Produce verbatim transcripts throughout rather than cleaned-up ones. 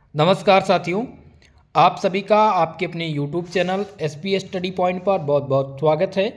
नमस्कार साथियों, आप सभी का आपके अपने YouTube channel S P study point पर बहुत बहुत स्वागत है।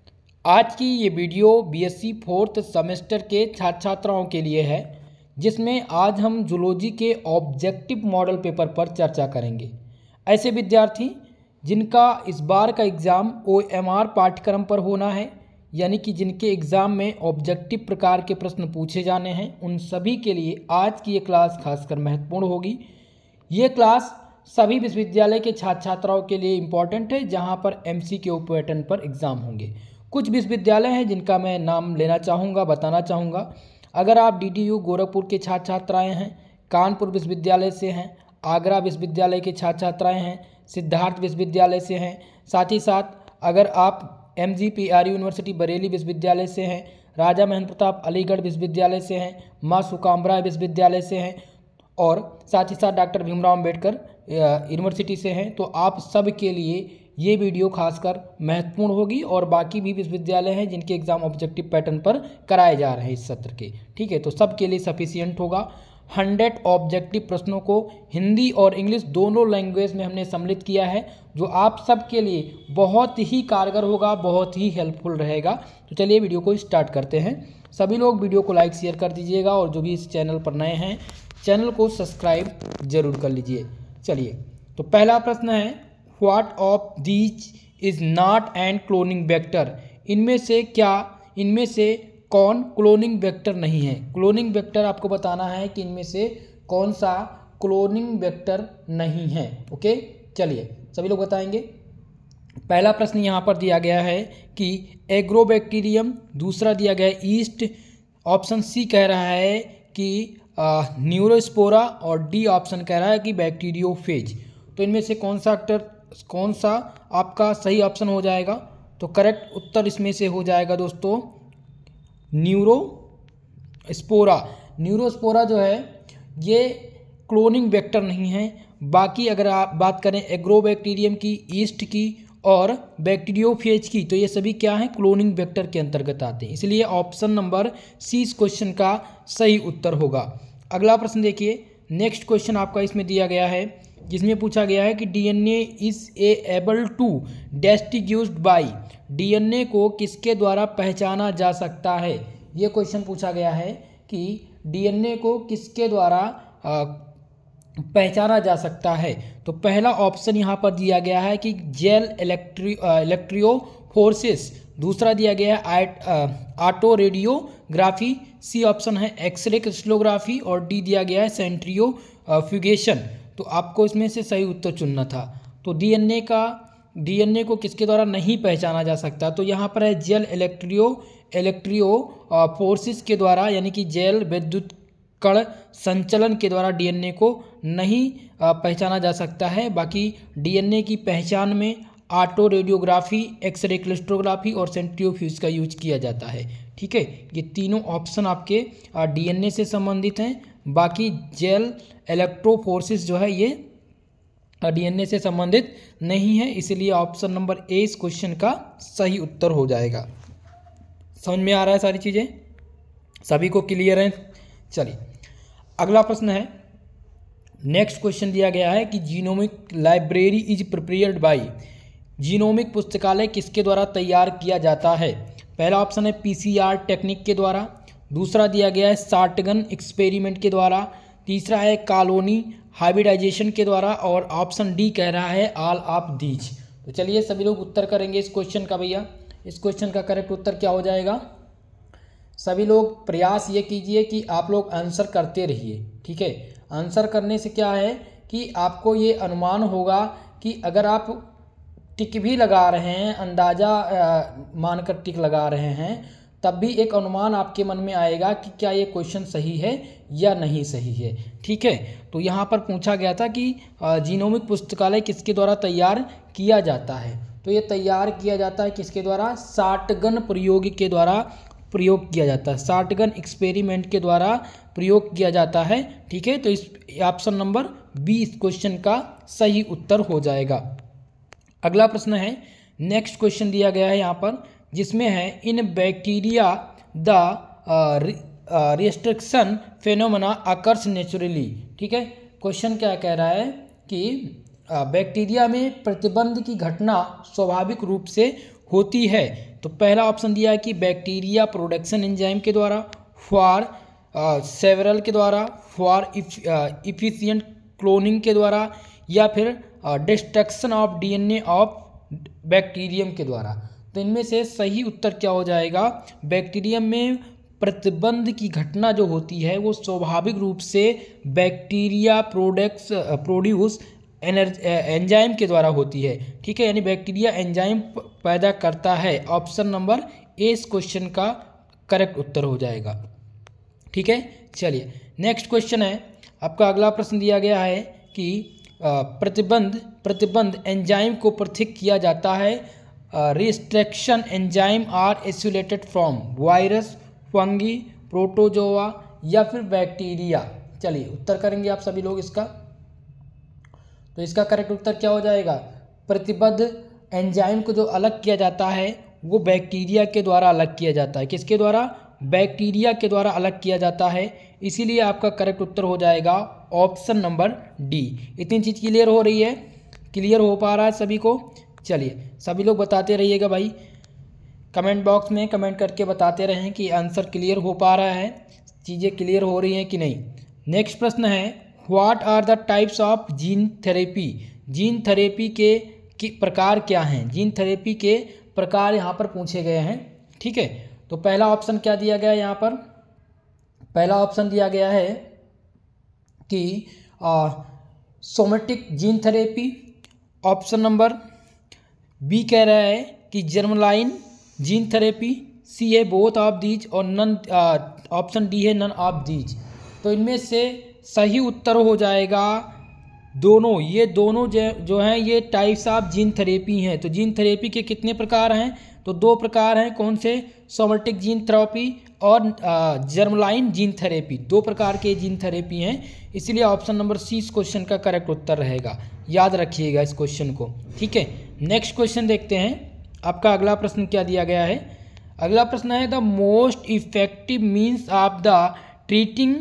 आज की ये वीडियो बीएससी फोर्थ सेमेस्टर के छात्र छात्राओं के लिए है, जिसमें आज हम जूलॉजी के ऑब्जेक्टिव मॉडल पेपर पर चर्चा करेंगे। ऐसे विद्यार्थी जिनका इस बार का एग्ज़ाम ओ एम आर पाठ्यक्रम पर होना है, यानी कि जिनके एग्ज़ाम में ऑब्जेक्टिव प्रकार के प्रश्न पूछे जाने हैं, उन सभी के लिए आज की ये क्लास खासकर महत्वपूर्ण होगी। ये क्लास सभी विश्वविद्यालय के छात्र छात्राओं के लिए इम्पॉर्टेंट है, जहां पर एमसीक्यू पैटर्न पर एग्ज़ाम होंगे। कुछ विश्वविद्यालय हैं जिनका मैं नाम लेना चाहूँगा, बताना चाहूँगा। अगर आप डीटीयू गोरखपुर के छात्र छात्राएँ हैं, कानपुर विश्वविद्यालय से हैं, आगरा विश्वविद्यालय के छात्र छात्राएँ हैं, सिद्धार्थ विश्वविद्यालय से हैं, साथ ही साथ अगर आप M G P R university Bareilly विश्वविद्यालय से हैं, राजा महेंद्र प्रताप अलीगढ़ विश्वविद्यालय से हैं, माँ सुकामराय विश्वविद्यालय से हैं और साथ ही साथ डॉक्टर भीमराव अम्बेडकर यूनिवर्सिटी से हैं, तो आप सब के लिए ये वीडियो खासकर महत्वपूर्ण होगी। और बाकी भी विश्वविद्यालय हैं जिनके एग्ज़ाम ऑब्जेक्टिव पैटर्न पर कराए जा रहे हैं इस सत्र के, ठीक है, तो सब के लिए सफिशियंट होगा। हंड्रेड ऑब्जेक्टिव प्रश्नों को हिंदी और इंग्लिश दोनों लैंग्वेज में हमने सम्मिलित किया है, जो आप सब के लिए बहुत ही कारगर होगा, बहुत ही हेल्पफुल रहेगा। तो चलिए वीडियो को स्टार्ट करते हैं। सभी लोग वीडियो को लाइक शेयर कर दीजिएगा और जो भी इस चैनल पर नए हैं चैनल को सब्सक्राइब जरूर कर लीजिए। चलिए, तो पहला प्रश्न है, what of these is not an cloning vector. इनमें से क्या इनमें से कौन क्लोनिंग वेक्टर नहीं है। क्लोनिंग वेक्टर आपको बताना है कि इनमें से कौन सा क्लोनिंग वेक्टर नहीं है। ओके, चलिए सभी लोग बताएंगे। पहला प्रश्न यहाँ पर दिया गया है कि एग्रोबैक्टीरियम, दूसरा दिया गया है ईस्ट, ऑप्शन सी कह रहा है कि न्यूरोस्पोरा और डी ऑप्शन कह रहा है कि बैक्टीरियोफेज। तो इनमें से कौन सा एक्टर कौन सा आपका सही ऑप्शन हो जाएगा। तो करेक्ट उत्तर इसमें से हो जाएगा दोस्तों न्यूरोस्पोरा। न्यूरोस्पोरा जो है ये क्लोनिंग वेक्टर नहीं है। बाकी अगर आप बात करें एग्रोबैक्टीरियम की, ईस्ट की और बैक्टीरियोफेज की, तो ये सभी क्या हैं, क्लोनिंग वेक्टर के अंतर्गत आते हैं। इसलिए ऑप्शन नंबर सी इस क्वेश्चन का सही उत्तर होगा। अगला प्रश्न देखिए, नेक्स्ट क्वेश्चन आपका इसमें दिया गया है, जिसमें पूछा गया है कि DNA is a able to distinguished by. DNA को किसके द्वारा पहचाना जा सकता है। ये क्वेश्चन पूछा गया है कि डीएनए को किसके द्वारा आ, पहचाना जा सकता है। तो पहला ऑप्शन यहाँ पर दिया गया है कि जेल इलेक्ट्री इलेक्ट्रियोफोरेसिस, दूसरा दिया गया है ऑटो रेडियोग्राफी, सी ऑप्शन है एक्सरे क्रिस्टलोग्राफी और डी दिया गया है सेंट्रियोफ्यूगेशन। तो आपको इसमें से सही उत्तर चुनना था। तो डीएनए का डीएनए को किसके द्वारा नहीं पहचाना जा सकता, तो यहाँ पर है जेल इलेक्ट्रियो इलेक्ट्रियोफोरेसिस के द्वारा, यानी कि जेल विद्युत कण संचलन के द्वारा डीएनए को नहीं पहचाना जा सकता है। बाकी डीएनए की पहचान में ऑटो रेडियोग्राफी, एक्सरे क्रिस्टलोग्राफी और सेंट्रियोफ्यूज का यूज किया जाता है, ठीक है। ये तीनों ऑप्शन आपके डीएनए से संबंधित हैं। बाकी जेल इलेक्ट्रोफोरेसिस जो है ये डीएनए से संबंधित नहीं है, इसलिए ऑप्शन नंबर ए इस क्वेश्चन का सही उत्तर हो जाएगा। समझ में आ रहा है सारी चीज़ें, सभी को क्लियर है। चलिए अगला प्रश्न है, नेक्स्ट क्वेश्चन दिया गया है कि genomic library is prepared by. Genomic पुस्तकालय किसके द्वारा तैयार किया जाता है। पहला ऑप्शन है पीसीआर टेक्निक के द्वारा, दूसरा दिया गया है शॉटगन एक्सपेरिमेंट के द्वारा, तीसरा है कॉलोनी हाइब्रिडाइजेशन के द्वारा और ऑप्शन डी कह रहा है ऑल ऑफ दीज। तो चलिए सभी लोग उत्तर करेंगे इस क्वेश्चन का। भैया इस क्वेश्चन का करेक्ट उत्तर क्या हो जाएगा। सभी लोग प्रयास ये कीजिए कि आप लोग आंसर करते रहिए, ठीक है। आंसर करने से क्या है कि आपको ये अनुमान होगा कि अगर आप टिक भी लगा रहे हैं, अंदाज़ा मानकर टिक लगा रहे हैं, तब भी एक अनुमान आपके मन में आएगा कि क्या ये क्वेश्चन सही है या नहीं सही है, ठीक है। तो यहाँ पर पूछा गया था कि जीनोमिक पुस्तकालय किसके द्वारा तैयार किया जाता है। तो ये तैयार किया जाता है किसके द्वारा, शॉटगन प्रयोग के द्वारा प्रयोग किया जाता है, शॉटगन एक्सपेरिमेंट के द्वारा प्रयोग किया जाता है, ठीक है। तो इस ऑप्शन नंबर बी इस क्वेश्चन का सही उत्तर हो जाएगा। अगला प्रश्न है, नेक्स्ट क्वेश्चन दिया गया है यहाँ पर, जिसमें है in bacteria the restriction phenomena occurs naturally, ठीक है। क्वेश्चन क्या कह रहा है कि बैक्टीरिया में प्रतिबंध की घटना स्वाभाविक रूप से होती है। तो पहला ऑप्शन दिया है कि बैक्टीरिया प्रोडक्शन एंजाइम के द्वारा, फॉर सेवरल के द्वारा, फॉर इफिशिएंट क्लोनिंग के द्वारा, या फिर destruction of DNA of bacterium के द्वारा। तो इनमें से सही उत्तर क्या हो जाएगा? बैक्टीरियम में प्रतिबंध की घटना जो होती है वो स्वाभाविक रूप से बैक्टीरिया प्रोडक्ट्स प्रोड्यूस एंजाइम के द्वारा होती है। ठीक है, यानी बैक्टीरिया एंजाइम पैदा करता है। ऑप्शन नंबर ए इस क्वेश्चन का करेक्ट उत्तर हो जाएगा। ठीक है, चलिए नेक्स्ट क्वेश्चन है आपका। अगला प्रश्न दिया गया है कि प्रतिबंध प्रतिबंध एंजाइम को पृथक किया जाता है। Restriction enzyme are isolated from virus, fungi, protozoa या फिर बैक्टीरिया। चलिए उत्तर करेंगे आप सभी लोग इसका। तो इसका करेक्ट उत्तर क्या हो जाएगा? प्रतिबद्ध एंजाइम को जो अलग किया जाता है वो बैक्टीरिया के द्वारा अलग किया जाता है। किसके द्वारा? बैक्टीरिया के द्वारा अलग किया जाता है। इसीलिए आपका करेक्ट उत्तर हो जाएगा ऑप्शन नंबर डी। इतनी चीज़ क्लियर हो रही है? क्लियर हो पा रहा है सभी को? चलिए सभी लोग बताते रहिएगा भाई, कमेंट बॉक्स में कमेंट करके बताते रहें कि आंसर क्लियर हो पा रहा है, चीज़ें क्लियर हो रही हैं कि नहीं। नेक्स्ट प्रश्न है, what are the types of gene therapy? Gene therapy के, के प्रकार क्या हैं? जीन थेरेपी के प्रकार यहाँ पर पूछे गए हैं। ठीक है, तो पहला ऑप्शन क्या दिया गया है यहाँ पर? पहला ऑप्शन दिया गया है कि somatic gene therapy. Option number B कह रहा है कि जर्मलाइन जीन थेरेपी। सी है बोथ ऑफ दीज और नन ऑप्शन डी है नन ऑफ दीज। तो इनमें से सही उत्तर हो जाएगा दोनों। ये दोनों जो जो हैं ये टाइप्स ऑफ जीन थेरेपी हैं। तो जीन थेरेपी के कितने प्रकार हैं? तो दो प्रकार हैं। कौन से? सोमेटिक जीन थेरेपी और जर्मलाइन जीन थेरेपी। दो प्रकार के जीन थेरेपी हैं, इसीलिए ऑप्शन नंबर सी इस क्वेश्चन का करेक्ट उत्तर रहेगा। याद रखिएगा इस क्वेश्चन को। ठीक है, नेक्स्ट क्वेश्चन देखते हैं। आपका अगला प्रश्न क्या दिया गया है? अगला प्रश्न है the most effective means of the treating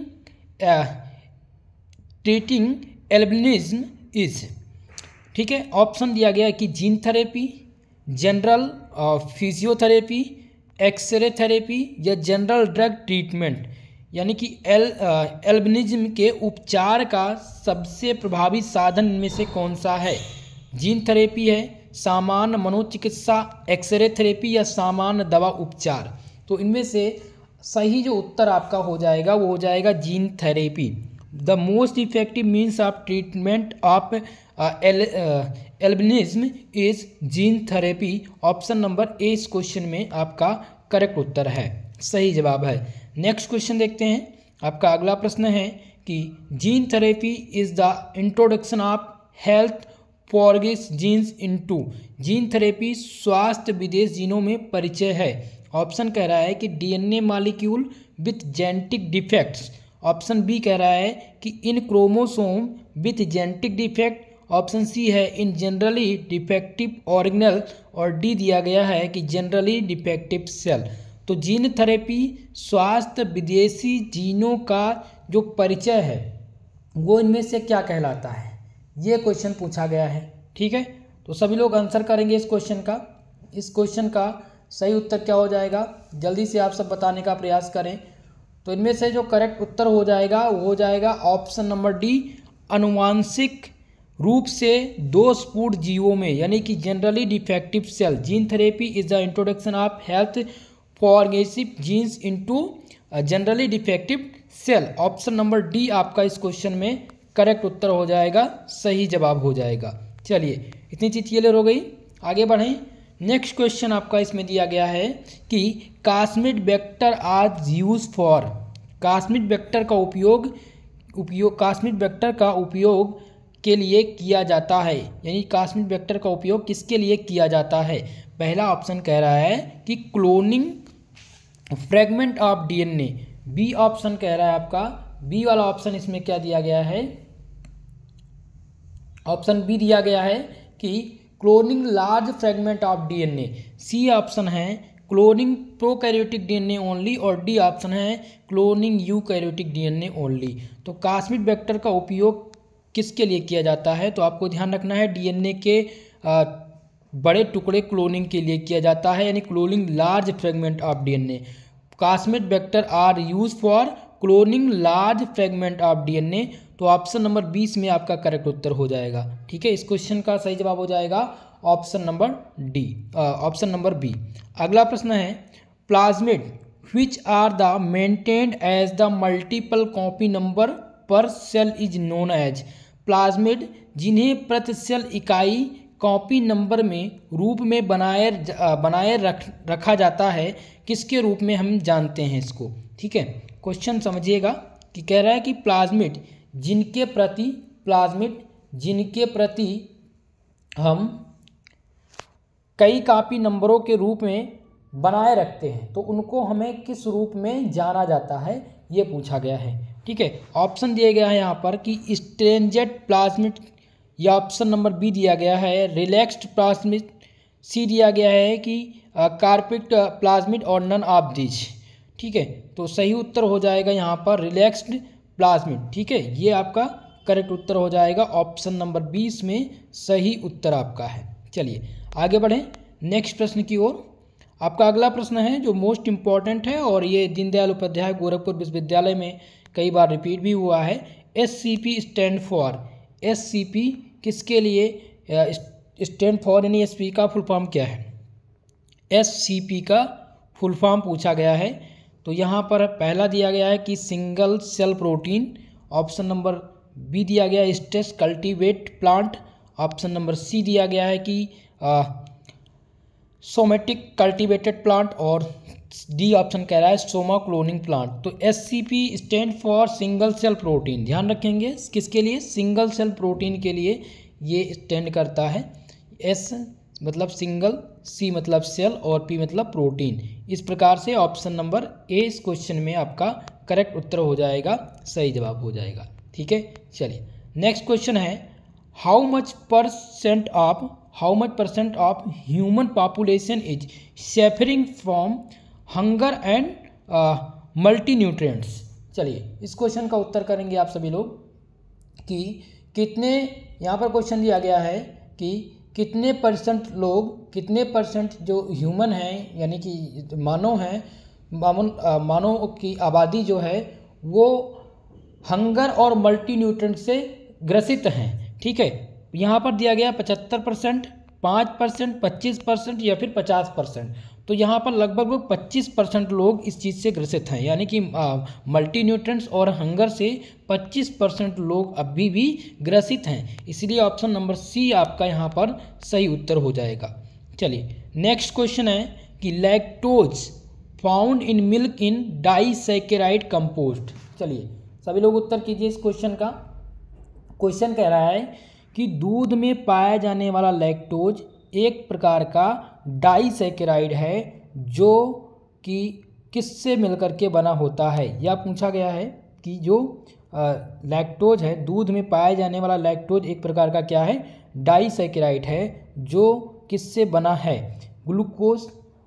treating albinism is. ठीक है, ऑप्शन दिया गया है कि gene therapy, general physiotherapy, x-ray therapy या जनरल ड्रग ट्रीटमेंट। यानी कि एल एल्बिनिज्म के उपचार का सबसे प्रभावी साधन इनमें से कौन सा है? जीन थेरेपी है, सामान्य मनोचिकित्सा, एक्सरे थेरेपी या सामान्य दवा उपचार। तो इनमें से सही जो उत्तर आपका हो जाएगा वो हो जाएगा gene therapy. The most effective means of treatment of albinism is gene therapy. Option number A इस क्वेश्चन में आपका करेक्ट उत्तर है, सही जवाब है। नेक्स्ट क्वेश्चन देखते हैं। आपका अगला प्रश्न है कि gene therapy is the introduction of health foreign genes into. Gene therapy स्वास्थ्य विदेश जीनों में परिचय है। ऑप्शन कह रहा है कि DNA molecule with genetic defects. Option B कह रहा है कि in chromosome with genetic defect. Option C है इन जनरली डिफेक्टिव ऑर्गेनल। और डी दिया गया है कि जनरली डिफेक्टिव सेल। तो जीन थेरेपी स्वास्थ्य विदेशी जीनों का जो परिचय है वो इनमें से क्या कहलाता है? ये क्वेश्चन पूछा गया है। ठीक है, तो सभी लोग आंसर करेंगे इस क्वेश्चन का। इस क्वेश्चन का सही उत्तर क्या हो जाएगा? जल्दी से आप सब बताने का प्रयास करें। तो इनमें से जो करेक्ट उत्तर हो जाएगा वो हो जाएगा ऑप्शन नंबर डी, अनुवांशिक रूप से दोषपूर्ण जीवों में, यानी कि generally defective cell. Gene therapy is the introduction of health foreign genes into generally defective cell. Option number D आपका इस क्वेश्चन में करेक्ट उत्तर हो जाएगा, सही जवाब हो जाएगा। चलिए इतनी चीज क्लियर हो गई, आगे बढ़ें। नेक्स्ट क्वेश्चन आपका इसमें दिया गया है कि cosmid vector are use for. Cosmid vector का उपयोग उपयोग कास्मिड वेक्टर का उपयोग के लिए किया जाता है, यानी कास्मिड वेक्टर का उपयोग किसके लिए किया जाता है? पहला ऑप्शन कह रहा है कि cloning fragment of DNA. B option कह रहा है आपका, बी वाला ऑप्शन इसमें क्या दिया गया है? ऑप्शन बी दिया गया है कि cloning large fragment of DNA. C option है क्लोनिंग प्रोकैरियोटिक डीएनए ओनली। और डी ऑप्शन है क्लोनिंग यूकैरियोटिक डीएनए ओनली। तो कास्मिड वेक्टर का उपयोग किसके लिए किया जाता है, तो आपको ध्यान रखना है डीएनए के आ, बड़े टुकड़े क्लोनिंग के लिए किया जाता है, यानी cloning large fragment of DNA. Plasmid vector are use for cloning large fragment of DNA. तो ऑप्शन नंबर बीस में आपका करेक्ट उत्तर हो जाएगा। ठीक है, इस क्वेश्चन का सही जवाब हो जाएगा option number D, option number B. अगला प्रश्न है plasmid which are the maintained as the multiple copy number per cell is known as. Plasmid जिन्हें प्रति सेल इकाई कॉपी नंबर में रूप में बनाए बनाए रख रखा जाता है, किसके रूप में हम जानते हैं इसको। ठीक है, क्वेश्चन समझिएगा कि कह रहा है कि प्लाज्मिड जिनके प्रति प्लाज्मिड जिनके प्रति हम कई कॉपी नंबरों के रूप में बनाए रखते हैं, तो उनको हमें किस रूप में जाना जाता है, ये पूछा गया है। ठीक है, ऑप्शन दिया गया है यहाँ पर कि स्ट्रेंजेड प्लाज्मिड, या ऑप्शन नंबर बी दिया गया है रिलैक्स्ड प्लाज्मिड, सी दिया गया है कि कार्पेट प्लाज्मिड और नन ऑफ दिस। ठीक है, तो सही उत्तर हो जाएगा यहाँ पर रिलैक्स्ड प्लाज्मिड। ठीक है, ये आपका करेक्ट उत्तर हो जाएगा, ऑप्शन नंबर बीस में सही उत्तर आपका है। चलिए आगे बढ़ें नेक्स्ट प्रश्न की ओर। आपका अगला प्रश्न है जो मोस्ट इम्पॉर्टेंट है, और ये दीनदयाल उपाध्याय गोरखपुर विश्वविद्यालय में कई बार रिपीट भी हुआ है। S C P stand for, S C P किसके लिए स्टैंड फॉर, यानी एस पी का फुल फॉर्म क्या है। एस सी पी का फुल फॉर्म पूछा गया है, तो यहाँ पर पहला दिया गया है कि single cell protein, option number B दिया गया है स्टेस cultivate plant, option number C दिया गया है कि सोमेटिक कल्टीवेटेड प्लांट, और डी ऑप्शन कह रहा है सोमा क्लोनिंग प्लांट। तो S C P stand for single cell protein, ध्यान रखेंगे किसके लिए, सिंगल सेल प्रोटीन के लिए ये स्टैंड करता है। एस मतलब सिंगल, सी मतलब सेल और पी मतलब प्रोटीन। इस प्रकार से ऑप्शन नंबर ए इस क्वेश्चन में आपका करेक्ट उत्तर हो जाएगा, सही जवाब हो जाएगा। ठीक है, चलिए नेक्स्ट क्वेश्चन है how much percent of how much percent of human population is suffering from hunger and multi nutrients. चलिए इस क्वेश्चन का उत्तर करेंगे आप सभी लोग कि कितने, यहाँ पर क्वेश्चन दिया गया है कि कितने परसेंट लोग, कितने परसेंट जो ह्यूमन हैं यानी कि मानव हैं, मानव की आबादी जो है वो हंगर और मल्टी न्यूट्रिएंट से ग्रसित हैं। ठीक है, यहाँ पर दिया गया पचहत्तर परसेंट, पाँच परसेंट, पच्चीस परसेंट या फिर पचास परसेंट। तो यहाँ पर लगभग पच्चीस परसेंट लोग इस चीज़ से ग्रसित हैं, यानी कि मल्टी न्यूट्रिएंट्स और हंगर से पच्चीस परसेंट लोग अभी भी ग्रसित हैं, इसलिए ऑप्शन नंबर सी आपका यहाँ पर सही उत्तर हो जाएगा। चलिए नेक्स्ट क्वेश्चन है कि lactose found in milk in disaccharide composed. चलिए सभी लोग उत्तर कीजिए इस क्वेश्चन का। क्वेश्चन कह रहा है कि दूध में पाया जाने वाला लैक्टोज एक प्रकार का डाइसैकेराइड है जो कि किससे मिलकर के बना होता है। यह पूछा गया है कि जो लैक्टोज है, दूध में पाया जाने वाला लैक्टोज एक प्रकार का क्या है, डाइसैकेराइड है जो किससे बना है, glucose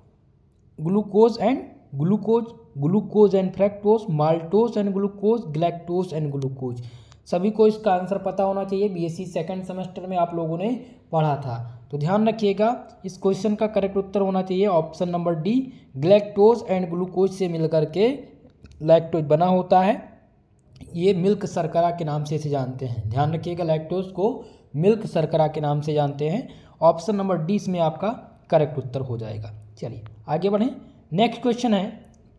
glucose and glucose glucose and fructose, maltose and glucose, galactose and glucose. सभी को इसका आंसर पता होना चाहिए, बीएससी सेकंड सेमेस्टर में आप लोगों ने पढ़ा था, तो ध्यान रखिएगा इस क्वेश्चन का करेक्ट उत्तर होना चाहिए option number D, galactose and glucose से मिलकर के लैक्टोज बना होता है। ये मिल्क शर्करा के नाम से इसे जानते हैं, ध्यान रखिएगा लैक्टोज को मिल्क शर्करा के नाम से जानते हैं। ऑप्शन नंबर डी इसमें आपका करेक्ट उत्तर हो जाएगा। चलिए आगे बढ़ें, नेक्स्ट क्वेश्चन है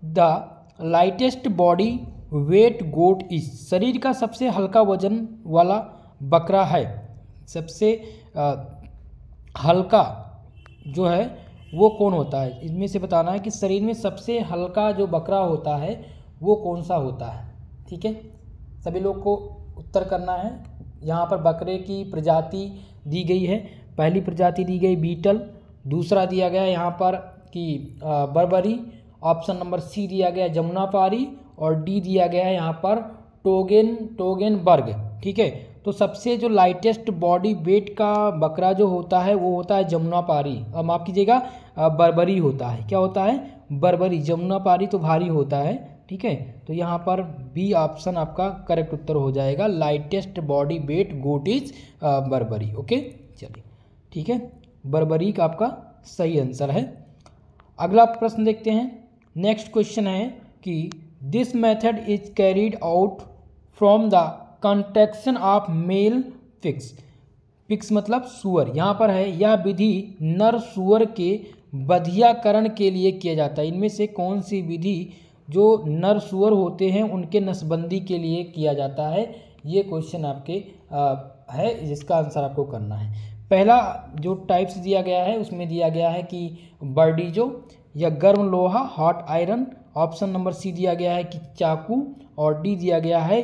the lightest body weight goat is, शरीर का सबसे हल्का वजन वाला बकरा है, सबसे आ, हल्का जो है वो कौन होता है, इसमें से बताना है कि शरीर में सबसे हल्का जो बकरा होता है वो कौन सा होता है। ठीक है, सभी लोग को उत्तर करना है। यहाँ पर बकरे की प्रजाति दी गई है, पहली प्रजाति दी गई बीटल, दूसरा दिया गया यहाँ पर कि बर्बरी, ऑप्शन नंबर सी दिया गया जमुनापारी, और डी दिया गया है यहाँ पर टोगेन टोगेनबर्ग। ठीक है, तो सबसे जो लाइटेस्ट बॉडी वेट का बकरा जो होता है वो होता है जमुनापारी, अब माफ़ कीजिएगा बर्बरी होता है, क्या होता है, बर्बरी। जमुनापारी तो भारी होता है, ठीक है, तो यहाँ पर बी ऑप्शन आपका करेक्ट उत्तर हो जाएगा। Lightest body weight goat is Barbari. Okay, चलिए ठीक है, बर्बरी का आपका सही आंसर है। अगला प्रश्न देखते हैं। नेक्स्ट क्वेश्चन है कि this method is carried out from the contraction of male pigs. Pigs मतलब सुअर, यहाँ पर है यह विधि नर सुअर के बधियाकरण के लिए किया जाता है। इनमें से कौन सी विधि जो नर सुअर होते हैं उनके नसबंदी के लिए किया जाता है, ये क्वेश्चन आपके आ, है, जिसका आंसर आपको करना है। पहला जो टाइप्स दिया गया है उसमें दिया गया है कि बर्डीजो या गर्म लोहा hot iron, option number C दिया गया है कि चाकू, और डी दिया गया है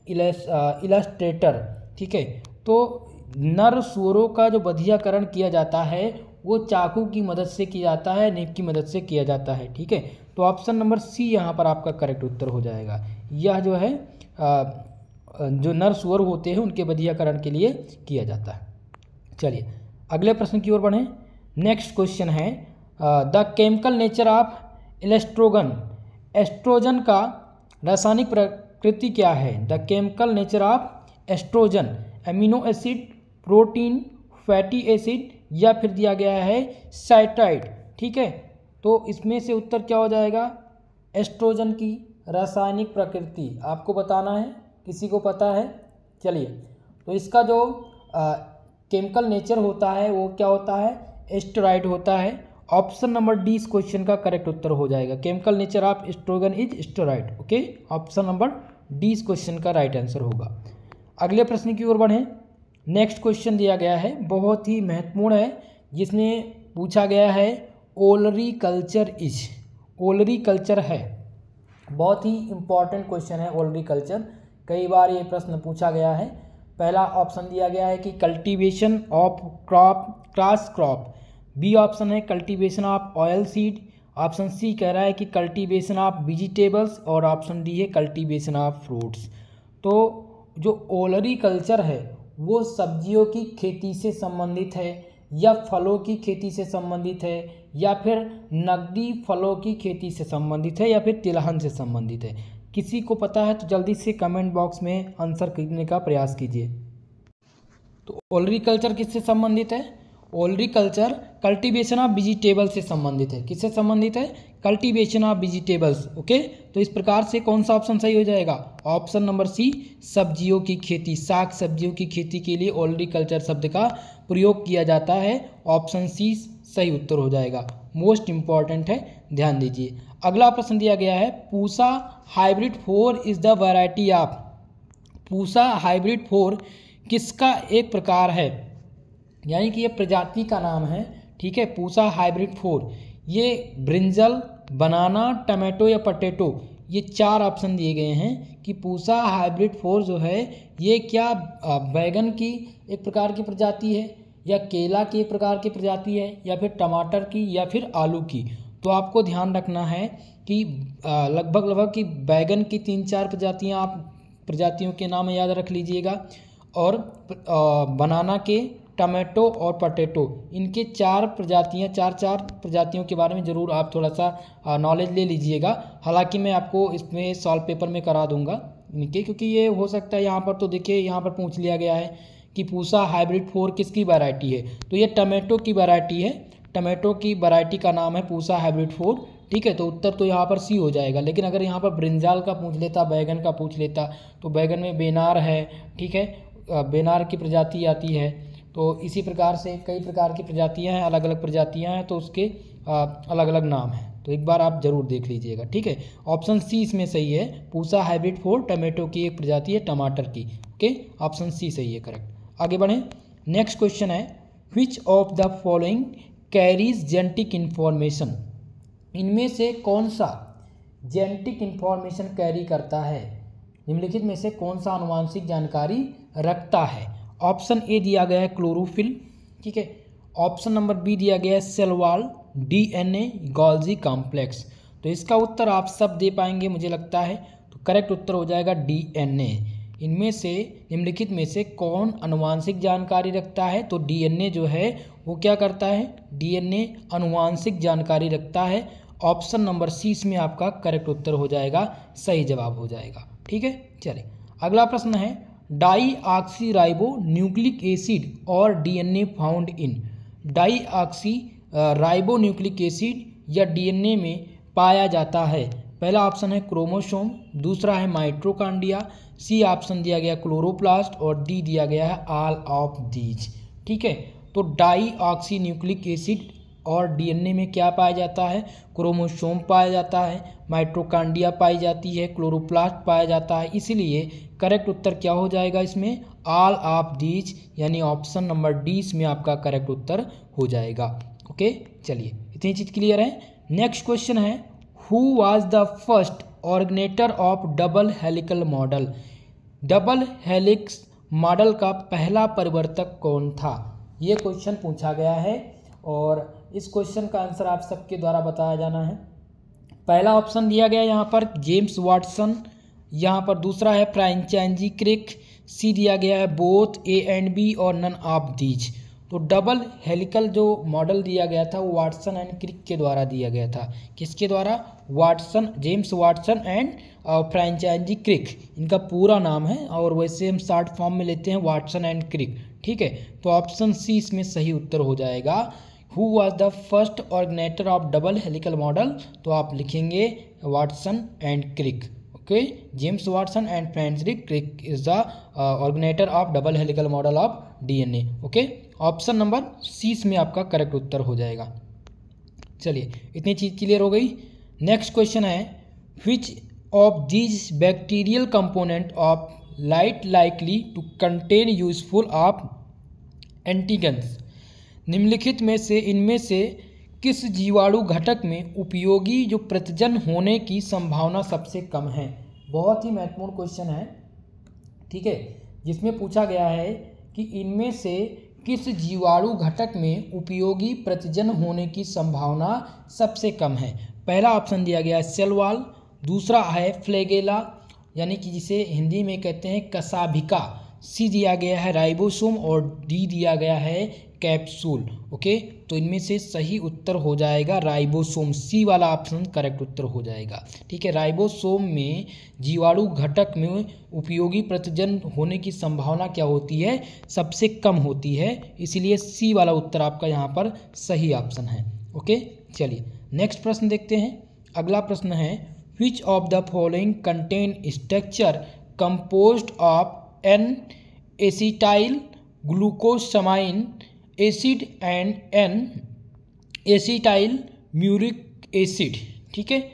इलस्ट्रेटर। ठीक है, तो नर सुअरों का जो बधियाकरण किया जाता है वो चाकू की मदद से किया जाता है, नेप की मदद से किया जाता है। ठीक है, तो ऑप्शन नंबर सी यहाँ पर आपका करेक्ट उत्तर हो जाएगा। यह जो है आ, जो नर सुअर होते हैं उनके बधियाकरण के लिए किया जाता है। चलिए अगले प्रश्न की ओर बढ़ें। नेक्स्ट क्वेश्चन है the chemical nature of oestrogen. Oestrogen का रासायनिक प्रकृति क्या है? The chemical nature of oestrogen, amino acid, protein, fatty acid, या फिर दिया गया है साइटाइड। ठीक है, तो इसमें से उत्तर क्या हो जाएगा? एस्ट्रोजन की रासायनिक प्रकृति आपको बताना है, किसी को पता है? चलिए, तो इसका जो केमिकल नेचर होता है वो क्या होता है? एस्टेरॉइड होता है। ऑप्शन नंबर डी इस क्वेश्चन का करेक्ट उत्तर हो जाएगा। Chemical nature of oestrogen is steroid. Okay, option number D इस क्वेश्चन का राइट आंसर होगा। अगले प्रश्न की ओर बढ़ें। नेक्स्ट क्वेश्चन दिया गया है, बहुत ही महत्वपूर्ण है, जिसमें पूछा गया है olericulture is. Olericulture है, बहुत ही इंपॉर्टेंट क्वेश्चन है ओलरी कल्चर, कई बार ये प्रश्न पूछा गया है। पहला ऑप्शन दिया गया है कि cultivation of crop cross crop, B option है cultivation of oil seed, option C कह रहा है कि कल्टीवेशन ऑफ वेजिटेबल्स, और ऑप्शन डी है कल्टीवेशन ऑफ फ्रूट्स। तो जो ओलरी कल्चर है वो सब्जियों की खेती से संबंधित है, या फलों की खेती से संबंधित है, या फिर नकदी फलों की खेती से संबंधित है, या फिर तिलहन से संबंधित है। किसी को पता है तो जल्दी से कमेंट बॉक्स में आंसर करने का प्रयास कीजिए। तो ओलरी कल्चर किससे संबंधित है? Olericulture cultivation of vegetable से संबंधित है। किससे संबंधित है? Cultivation of vegetables. ओके, तो इस प्रकार से कौन सा ऑप्शन सही हो जाएगा? ऑप्शन नंबर सी, सब्जियों की खेती, साग सब्जियों की खेती के लिए ओलरी कल्चर शब्द का प्रयोग किया जाता है। ऑप्शन सी सही उत्तर हो जाएगा, मोस्ट इंपॉर्टेंट है, ध्यान दीजिए। अगला प्रश्न दिया गया है, Pusa hybrid four is the variety of. Pusa hybrid four किसका एक प्रकार है, यानी कि ये प्रजाति का नाम है। ठीक है, पूसा हाइब्रिड फोर, ये ब्रिंजल, बनाना, टमाटो या पटेटो, ये चार ऑप्शन दिए गए हैं कि पूसा हाइब्रिड फोर जो है ये क्या बैगन की एक प्रकार की प्रजाति है, या केला की एक प्रकार की प्रजाति है, या फिर टमाटर की, या फिर आलू की। तो आपको ध्यान रखना है कि लगभग लगभग कि बैगन की तीन चार प्रजातियां आप प्रजातियों के नाम याद रख लीजिएगा, और बनाना के, टमाटो और पटेटो, इनके चार प्रजातियां चार चार प्रजातियों के बारे में ज़रूर आप थोड़ा सा नॉलेज ले लीजिएगा। हालांकि मैं आपको इसमें सॉल्व पेपर में करा दूंगा इनके, क्योंकि ये हो सकता है यहाँ पर, तो देखिए यहाँ पर पूछ लिया गया है कि पूसा हाइब्रिड फोर किसकी वैरायटी है, तो ये टमाटो की वैरायटी है। टमाटो की वैरायटी का नाम है पूसा हाइब्रिड फोर। ठीक है, तो उत्तर तो यहाँ पर सी हो जाएगा। लेकिन अगर यहाँ पर ब्रिंजाल का पूछ लेता, बैगन का पूछ लेता, तो बैगन में बेनार है। ठीक है, बेनार की प्रजाति आती है। तो इसी प्रकार से कई प्रकार की प्रजातियां हैं, अलग अलग प्रजातियां हैं, तो उसके अलग अलग नाम हैं। तो एक बार आप जरूर देख लीजिएगा। ठीक है, ऑप्शन सी इसमें सही है, पूसा हाइब्रिड फोर टमाटो की एक प्रजाति है, टमाटर की। ओके, ऑप्शन सी सही है, करेक्ट। आगे बढ़ें। नेक्स्ट क्वेश्चन है, which of the following carries genetic information. इनमें से कौन सा जेनेटिक इन्फॉर्मेशन कैरी करता है? निम्नलिखित में से कौन सा आनुवांशिक जानकारी रखता है? ऑप्शन ए दिया गया है क्लोरोफिल। ठीक है, ऑप्शन नंबर बी दिया गया है cell wall, DNA, Golgi complex. तो इसका उत्तर आप सब दे पाएंगे मुझे लगता है, तो करेक्ट उत्तर हो जाएगा डीएनए। इनमें से निम्नलिखित में से कौन आनुवांशिक जानकारी रखता है? तो डीएनए जो है वो क्या करता है? डीएनए आनुवांशिक जानकारी रखता है। ऑप्शन नंबर सी इसमें आपका करेक्ट उत्तर हो जाएगा, सही जवाब हो जाएगा। ठीक है, चलिए अगला प्रश्न है deoxyribonucleic acid और DNA found in. Deoxyribonucleic acid या डीएनए में पाया जाता है। पहला ऑप्शन है क्रोमोसोम, दूसरा है माइटोकॉन्ड्रिया, सी ऑप्शन दिया गया क्लोरोप्लास्ट और डी दिया गया है ऑल ऑफ दीज। ठीक है, तो डाई ऑक्सी न्यूक्लिक एसिड और डीएनए में क्या पाया जाता है? क्रोमोसोम पाया जाता है, माइटोकॉन्ड्रिया पाई जाती है, क्लोरोप्लास्ट पाया जाता है। इसलिए करेक्ट उत्तर क्या हो जाएगा इसमें? ऑल ऑफ दीज, यानी ऑप्शन नंबर डी इसमें आपका करेक्ट उत्तर हो जाएगा। ओके, चलिए इतनी चीज़ क्लियर है। नेक्स्ट क्वेश्चन है who was the first originator of double helical model. Double helix model का पहला परिवर्तक कौन था? ये क्वेश्चन पूछा गया है और इस क्वेश्चन का आंसर आप सबके द्वारा बताया जाना है। पहला ऑप्शन दिया गया यहाँ पर जेम्स वाटसन, यहाँ पर दूसरा है फ्रांचाइजी क्रिक, सी दिया गया है बोथ ए एंड बी और नन ऑफ दीज। तो डबल हेलिकल जो मॉडल दिया गया था वो वाटसन एंड क्रिक के द्वारा दिया गया था। किसके द्वारा? Watson, James Watson and Francis Crick, इनका पूरा नाम है और वैसे हम शॉर्ट फॉर्म में लेते हैं वाटसन एंड क्रिक। ठीक है, तो ऑप्शन सी इसमें सही उत्तर हो जाएगा। Who was the first originator of double helical model? तो आप लिखेंगे Watson and Crick. Okay, James Watson and Francis Crick is the originator of double helical model of DNA. Okay, option number C इसमें आपका correct उत्तर हो जाएगा। चलिए इतनी चीज़ क्लियर हो गई। नेक्स्ट क्वेश्चन है which of these bacterial component of light likely to contain useful of antigens. निम्नलिखित में से इनमें से किस जीवाणु घटक में उपयोगी जो प्रजनन होने की संभावना सबसे कम है? बहुत ही महत्वपूर्ण क्वेश्चन है। ठीक है, जिसमें पूछा गया है कि इनमें से किस जीवाणु घटक में उपयोगी प्रजनन होने की संभावना सबसे कम है? पहला ऑप्शन दिया गया है सेल वॉल, दूसरा है फ्लैगेला यानी कि जिसे हिंदी में कहते हैं कसाभिका, सी दिया गया है राइबोसोम और डी दिया गया है कैप्सूल। ओके, तो इनमें से सही उत्तर हो जाएगा राइबोसोम, सी वाला ऑप्शन करेक्ट उत्तर हो जाएगा। ठीक है, राइबोसोम में जीवाणु घटक में उपयोगी प्रजनन होने की संभावना क्या होती है? सबसे कम होती है, इसलिए सी वाला उत्तर आपका यहाँ पर सही ऑप्शन है। ओके, चलिए नेक्स्ट प्रश्न देखते हैं। अगला प्रश्न है which of the following contain structure composed of N acetyl glucosamine acid and N acetyl muramic acid. ठीक है,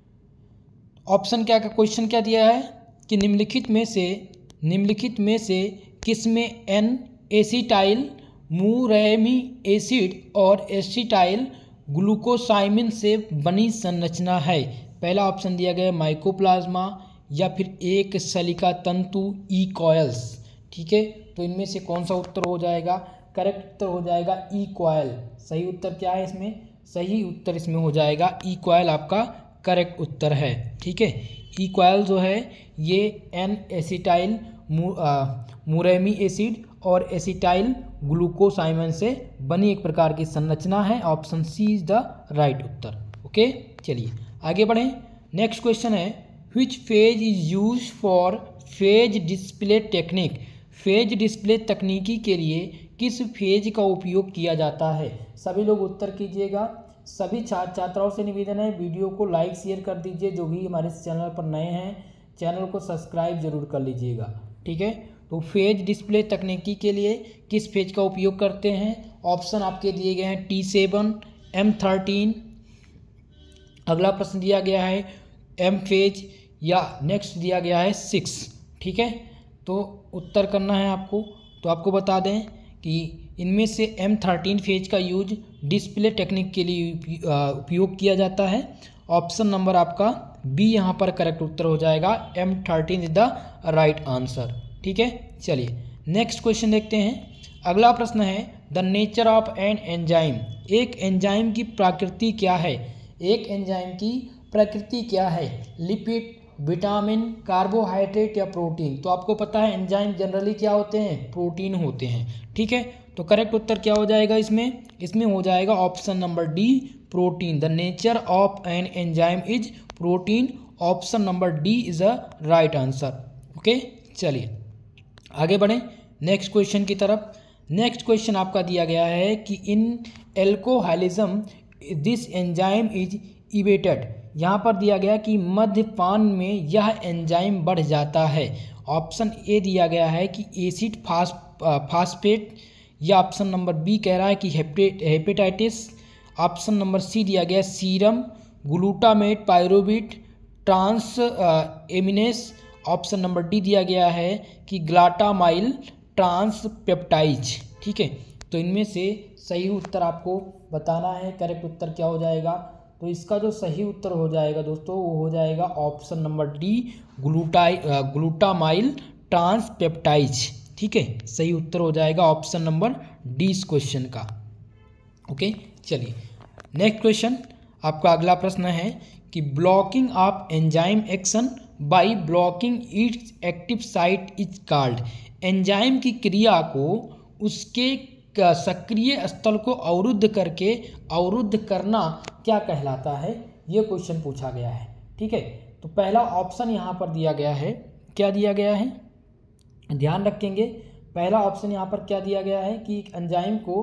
ऑप्शन क्या का क्वेश्चन क्या दिया है कि निम्नलिखित में से निम्नलिखित में से किसमें एन एसिटाइल म्यूरेमी एसिड और एसिटाइल ग्लूकोसामाइन से बनी संरचना है? पहला ऑप्शन दिया गया माइकोप्लाज्मा या फिर एक सलिका तंतु ई कॉयल्स। ठीक है, तो इनमें से कौन सा उत्तर हो जाएगा? करेक्ट उत्तर हो जाएगा ई कॉयल। सही उत्तर क्या है इसमें? सही उत्तर इसमें हो जाएगा ई कॉयल, आपका करेक्ट उत्तर है। ठीक है, ई कॉयल जो है ये एन एसिटाइल म्यूरेमी एसिड और एसिटाइल ग्लूकोसामाइन से बनी एक प्रकार की संरचना है। Option C is the right उत्तर। ओके, चलिए आगे बढ़ें। नेक्स्ट क्वेश्चन है which phage is use for phage display technique. Phage display तकनीकी के लिए किस फेज का उपयोग किया जाता है? सभी लोग उत्तर कीजिएगा। सभी छात्र छात्राओं से निवेदन है वीडियो को लाइक शेयर कर दीजिए। जो भी हमारे चैनल पर नए हैं चैनल को सब्सक्राइब जरूर कर लीजिएगा। ठीक है, तो फेज डिस्प्ले तकनीकी के लिए किस फेज का उपयोग करते हैं? ऑप्शन आपके दिए गए हैं टी सेवन, एम थर्टीन, अगला प्रश्न दिया गया है एम फेज या नेक्स्ट दिया गया है सिक्स। ठीक है, तो उत्तर करना है आपको। तो आपको बता दें कि इनमें से एम थर्टीन फेज का यूज डिस्प्ले टेक्निक के लिए उपयोग किया जाता है। ऑप्शन नंबर आपका बी यहाँ पर करेक्ट उत्तर हो जाएगा। M thirteen is the right answer. ठीक है, चलिए नेक्स्ट क्वेश्चन देखते हैं। अगला प्रश्न है the nature of an enzyme. एक एंजाइम की प्रकृति क्या है? एक एंजाइम की प्रकृति क्या है? लिपिड, विटामिन, कार्बोहाइड्रेट या प्रोटीन? तो आपको पता है एंजाइम जनरली क्या होते हैं? प्रोटीन होते हैं। ठीक है, तो करेक्ट उत्तर क्या हो जाएगा इसमें? इसमें हो जाएगा option number D protein. The nature of an enzyme is protein. Option number D is a right answer. Okay, चलिए आगे बढ़ें नेक्स्ट क्वेश्चन की तरफ। नेक्स्ट क्वेश्चन आपका दिया गया है कि in alcoholism this enzyme is elevated. यहाँ पर दिया गया कि मद्यपान में यह एंजाइम बढ़ जाता है। ऑप्शन ए दिया गया है कि एसिड फास फास्फेट, या ऑप्शन नंबर बी कह रहा है कि हेपेटाइटिस। ऑप्शन नंबर सी दिया गया serum, glutamate, pyruvate, transaminase. Option number D दिया गया है कि ग्लाटामाइल ट्रांसपेप्टाइज। ठीक है, तो इनमें से सही उत्तर आपको बताना है। करेक्ट उत्तर क्या हो जाएगा? तो इसका जो सही उत्तर हो जाएगा दोस्तों वो हो जाएगा option number D, gluta glutamyl transpeptidase. ठीक है, सही उत्तर हो जाएगा ऑप्शन नंबर डी इस क्वेश्चन का। ओके, चलिए नेक्स्ट क्वेश्चन आपका अगला प्रश्न है कि blocking of enzyme action by blocking its active site is called. Enzyme की क्रिया को उसके सक्रिय स्थल को अवरुद्ध करके अवरुद्ध करना क्या कहलाता है, ये क्वेश्चन पूछा गया है। ठीक है, तो पहला ऑप्शन यहाँ पर दिया गया है, क्या दिया गया है ध्यान रखेंगे। पहला ऑप्शन यहाँ पर क्या दिया गया है कि एंजाइम को,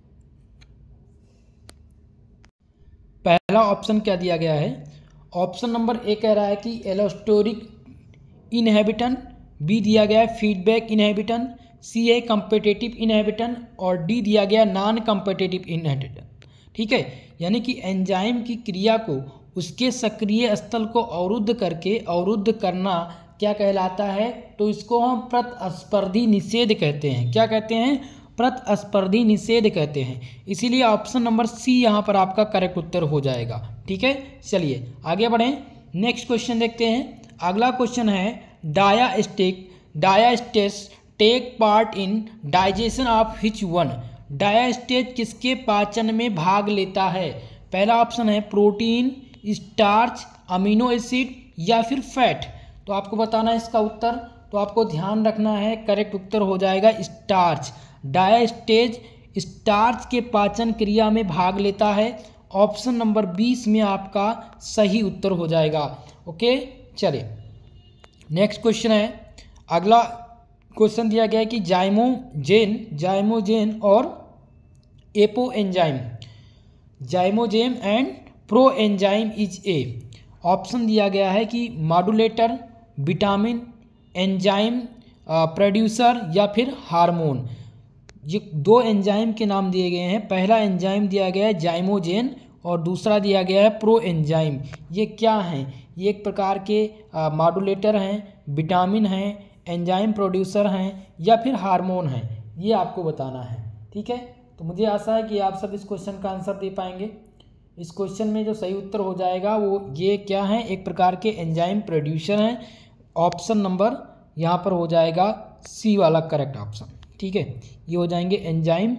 पहला ऑप्शन क्या दिया गया है, ऑप्शन नंबर ए कह रहा है कि एलोस्टोरिक इनहिबिटन, बी दिया गया है फीडबैक इनहिबिटन, सी है कम्पिटिटिव इनहिबिटन और डी दिया गया नॉन कम्पिटिटिव इनहिबिटन। ठीक है, यानी कि एंजाइम की क्रिया को उसके सक्रिय स्थल को अवरुद्ध करके अवरुद्ध करना क्या कहलाता है, तो इसको हम प्रतिस्पर्धी निषेध कहते हैं। क्या कहते हैं? प्रतिस्पर्धी निषेध कहते हैं। इसीलिए ऑप्शन नंबर सी यहाँ पर आपका करेक्ट उत्तर हो जाएगा। ठीक है, चलिए आगे बढ़ें, नेक्स्ट क्वेश्चन देखते हैं। अगला क्वेश्चन है diastic diastase take part in digestion of which one. Diastase किसके पाचन में भाग लेता है? पहला ऑप्शन है प्रोटीन, स्टार्च, अमीनो एसिड या फिर फैट। तो आपको बताना है इसका उत्तर, तो आपको ध्यान रखना है करेक्ट उत्तर हो जाएगा स्टार्च। डायास्टेज स्टार्च के पाचन क्रिया में भाग लेता है। ऑप्शन नंबर बीस में आपका सही उत्तर हो जाएगा। ओके, चलिए नेक्स्ट क्वेश्चन है। अगला क्वेश्चन दिया गया है कि जाइमोजेन जाइमोजेन और apoenzyme, zymogen and proenzyme is a. Option दिया गया है कि मॉड्यूलेटर, विटामिन, एंजाइम प्रोड्यूसर या फिर हार्मोन। ये दो एंजाइम के नाम दिए गए हैं। पहला एंजाइम दिया गया है जाइमोजेन और दूसरा दिया गया है प्रो एंजाइम। ये क्या हैं? ये एक प्रकार के मॉड्यूलेटर हैं, विटामिन हैं, एंजाइम प्रोड्यूसर हैं या फिर हार्मोन हैं, ये आपको बताना है। ठीक है, तो मुझे आशा है कि आप सब इस क्वेश्चन का आंसर दे पाएंगे। इस क्वेश्चन में जो सही उत्तर हो जाएगा वो ये क्या है, एक प्रकार के एंजाइम प्रोड्यूसर हैं। ऑप्शन नंबर यहाँ पर हो जाएगा सी वाला करेक्ट ऑप्शन। ठीक है, ये हो जाएंगे एंजाइम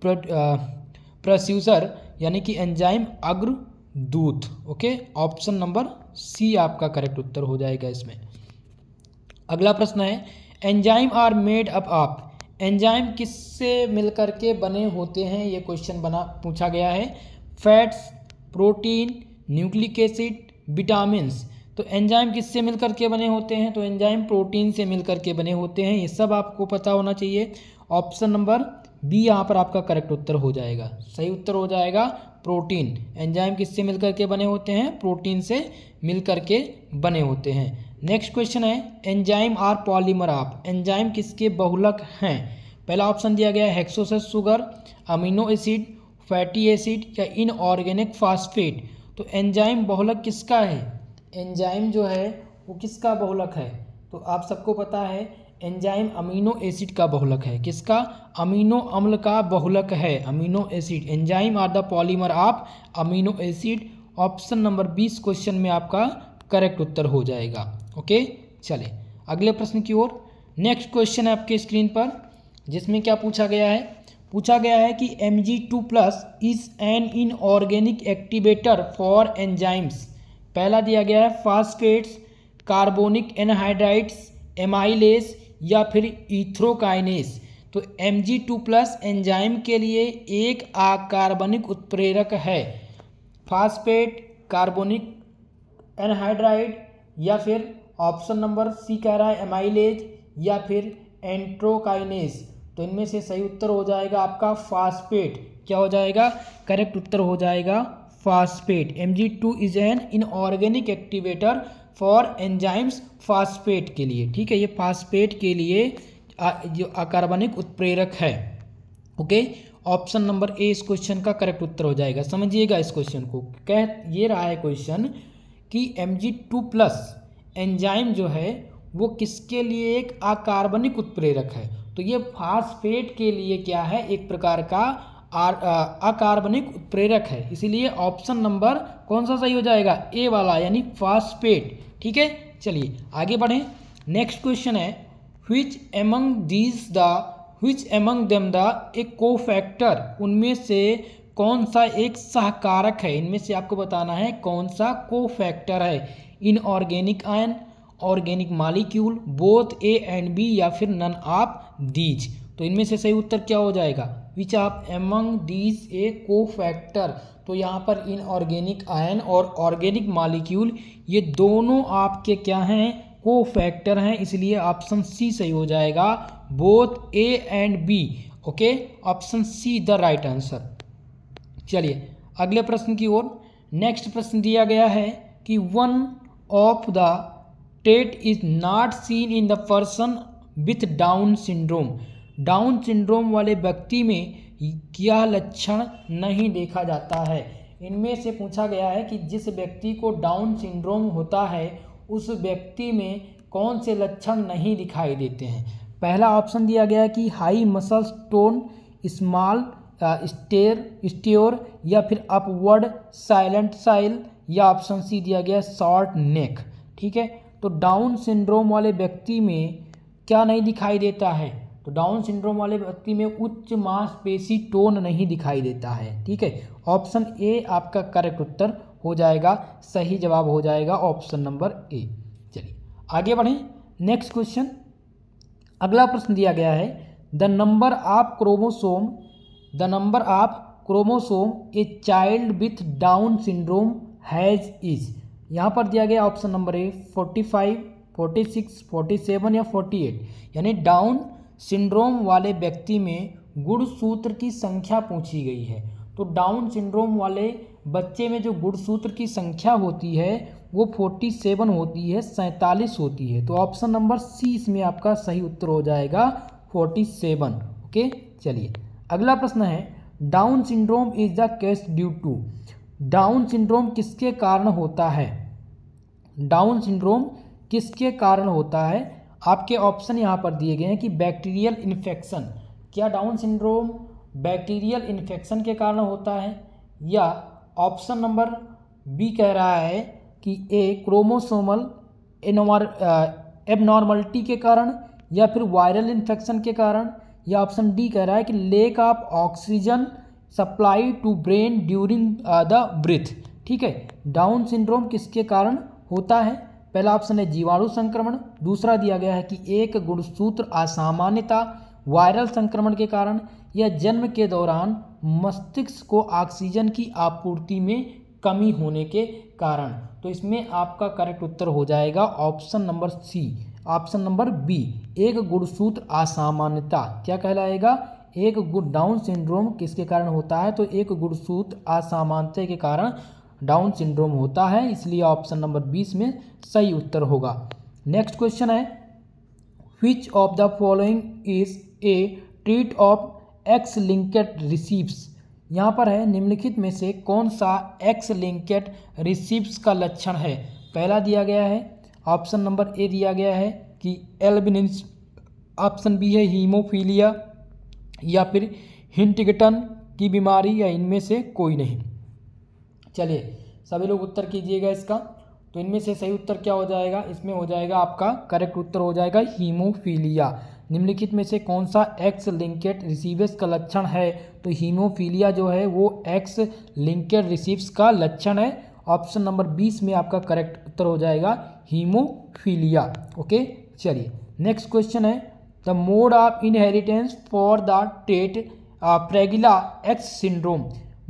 प्रोड्यूसर यानी कि एंजाइम अग्रदूत। ओके, ऑप्शन नंबर सी आपका करेक्ट उत्तर हो जाएगा इसमें। अगला प्रश्न है enzyme are made up of. Enzyme किससे मिलकर के बने होते हैं, ये क्वेश्चन बना पूछा गया है। Fats, protein, nucleic acid, vitamins. तो एंजाइम किससे मिलकर के बने होते हैं, तो एंजाइम प्रोटीन से मिलकर के बने होते हैं। ये सब आपको पता होना चाहिए। ऑप्शन नंबर बी यहाँ पर आपका करेक्ट उत्तर हो जाएगा। सही उत्तर हो जाएगा प्रोटीन। एंजाइम किससे मिलकर के बने होते हैं, प्रोटीन से मिलकर के बने होते हैं। नेक्स्ट क्वेश्चन है enzyme are polymer of. Enzyme किसके बहुलक हैं? पहला ऑप्शन दिया गया है hexoses sugar, amino acid, fatty acid या इनऑर्गेनिक फास्फेट। तो एंजाइम बहुलक किसका है? एंजाइम जो है वो किसका बहुलक है, तो आप सबको पता है एंजाइम अमीनो एसिड का बहुलक है। किसका? अमीनो अम्ल का बहुलक है, amino acid. Enzyme are the polymer of amino acid. Option number बीस क्वेश्चन में आपका करेक्ट उत्तर हो जाएगा। ओके, चलिए अगले प्रश्न की ओर। नेक्स्ट क्वेश्चन है आपके स्क्रीन पर, जिसमें क्या पूछा गया है, पूछा गया है कि M G two plus is an inorganic activator for enzymes. पहला दिया गया है फास्फेट्स, कार्बोनिक एनहाइड्राइड्स, एमाइलेज या फिर इथ्रोकाइनेस। तो M G two plus enzyme के लिए एक अकार्बनिक उत्प्रेरक है। फास्फेट, कार्बोनिक एनहाइड्राइड, या फिर ऑप्शन नंबर सी कह रहा है एमाइलेज, या फिर एंट्रोकाइनेज। तो इनमें से सही उत्तर हो जाएगा आपका फास्फेट। क्या हो जाएगा? करेक्ट उत्तर हो जाएगा phosphate. M G two is an inorganic activator for enzymes phosphate के लिए। ठीक है, ये फास्फेट के लिए आ, जो अकार्बनिक उत्प्रेरक है। ओके, ऑप्शन नंबर ए इस क्वेश्चन का करेक्ट उत्तर हो जाएगा। समझिएगा इस क्वेश्चन को, कह ये रहा है क्वेश्चन कि M G two plus enzyme जो है वो किसके लिए एक अकार्बनिक उत्प्रेरक है। तो ये फास्फेट के लिए क्या है? एक प्रकार का अकार्बनिक उत्प्रेरक है। इसीलिए ऑप्शन नंबर कौन सा सही हो जाएगा? ए वाला, यानी फास्फेट। ठीक है, चलिए आगे बढ़ें। नेक्स्ट क्वेश्चन है which among these the which among them the a cofactor, उनमें से कौन सा एक सहकारक है? इनमें से आपको बताना है कौन सा कोफैक्टर है। Inorganic ion, organic molecule, both A and B, या फिर नन ऑफ दीज। तो इनमें से सही उत्तर क्या हो जाएगा? Which of among these a cofactor. तो यहाँ पर इनऑर्गेनिक आयन और ऑर्गेनिक मॉलिक्यूल ये दोनों आपके क्या हैं? कोफैक्टर हैं। इसलिए ऑप्शन सी सही हो जाएगा, both A and B. Okay, option C the right answer. चलिए अगले प्रश्न की ओर। नेक्स्ट प्रश्न दिया गया है कि one of the trait is not seen in the person with Down syndrome. Down syndrome वाले व्यक्ति में क्या लक्षण नहीं देखा जाता है? इनमें से पूछा गया है कि जिस व्यक्ति को डाउन सिंड्रोम होता है उस व्यक्ति में कौन से लक्षण नहीं दिखाई देते हैं। पहला ऑप्शन दिया गया है कि high muscle tone, small stature stature, या फिर अपवर्ड साइलेंट साइल, या ऑप्शन सी दिया गया शॉर्ट नेक। ठीक है, तो डाउन सिंड्रोम वाले व्यक्ति में क्या नहीं दिखाई देता है? तो डाउन सिंड्रोम वाले व्यक्ति में उच्च मांसपेशी टोन नहीं दिखाई देता है। ठीक है, ऑप्शन ए आपका करेक्ट उत्तर हो जाएगा। सही जवाब हो जाएगा ऑप्शन नंबर ए। चलिए आगे बढ़ें। नेक्स्ट क्वेश्चन, अगला प्रश्न दिया गया है the number of chromosome the number of chromosome a child with Down syndrome has is. यहाँ पर दिया गया option number A forty five, forty six, forty seven या फोर्टी एट। यानी डाउन सिंड्रोम वाले व्यक्ति में गुणसूत्र की संख्या पूछी गई है। तो डाउन सिंड्रोम वाले बच्चे में जो गुणसूत्र की संख्या होती है वो सैंतालीस होती है, सैंतालीस होती है। तो ऑप्शन नंबर सी इसमें आपका सही उत्तर हो जाएगा सैंतालीस। ओके, चलिए अगला प्रश्न है Down syndrome is the case due to. Down syndrome किसके कारण होता है? डाउन सिंड्रोम किसके कारण होता है? आपके ऑप्शन यहाँ पर दिए गए हैं कि बैक्टीरियल इन्फेक्शन। क्या डाउन सिंड्रोम बैक्टीरियल इन्फेक्शन के कारण होता है, या ऑप्शन नंबर बी कह रहा है कि ए क्रोमोसोमल एबनॉर्मलिटी के कारण, या फिर वायरल इन्फेक्शन के कारण, या ऑप्शन डी कह रहा है कि lack of oxygen supply to brain during the breath. ठीक है, डाउन सिंड्रोम किसके कारण होता है? पहला ऑप्शन है जीवाणु संक्रमण, दूसरा दिया गया है कि एक गुणसूत्र असामान्यता, वायरल संक्रमण के कारण, या जन्म के दौरान मस्तिष्क को ऑक्सीजन की आपूर्ति में कमी होने के कारण। तो इसमें आपका करेक्ट उत्तर हो जाएगा option number C, option number B, एक गुणसूत्र असामान्यता। क्या कहलाएगा? एक गुण डाउन सिंड्रोम किसके कारण होता है? तो एक गुणसूत्र असामान्यता के कारण डाउन सिंड्रोम होता है। इसलिए ऑप्शन नंबर बीस में सही उत्तर होगा। नेक्स्ट क्वेश्चन है which of the following is a trait of X linked recessive. यहाँ पर है निम्नलिखित में से कौन सा एक्स लिंकेड रिसीव्स का लक्षण है? पहला दिया गया है ऑप्शन नंबर ए दिया गया है कि एल्बिनिज्म, ऑप्शन बी है हीमोफीलिया, या फिर हिंटिंगटन की बीमारी, या इनमें से कोई नहीं। चलिए सभी लोग उत्तर कीजिएगा इसका। तो इनमें से सही उत्तर क्या हो जाएगा? इसमें हो जाएगा आपका करेक्ट उत्तर हो जाएगा हीमोफीलिया। निम्नलिखित में से कौन सा एक्स लिंकेड रिसीव्स का लक्षण है? तो हीमोफीलिया जो है वो एक्स लिंकेड रिसीव्स का लक्षण है। ऑप्शन नंबर बीस में आपका करेक्ट उत्तर हो जाएगा हीमोफीलिया। ओके, चलिए नेक्स्ट क्वेश्चन है the mode of inheritance for the trait fragile X syndrome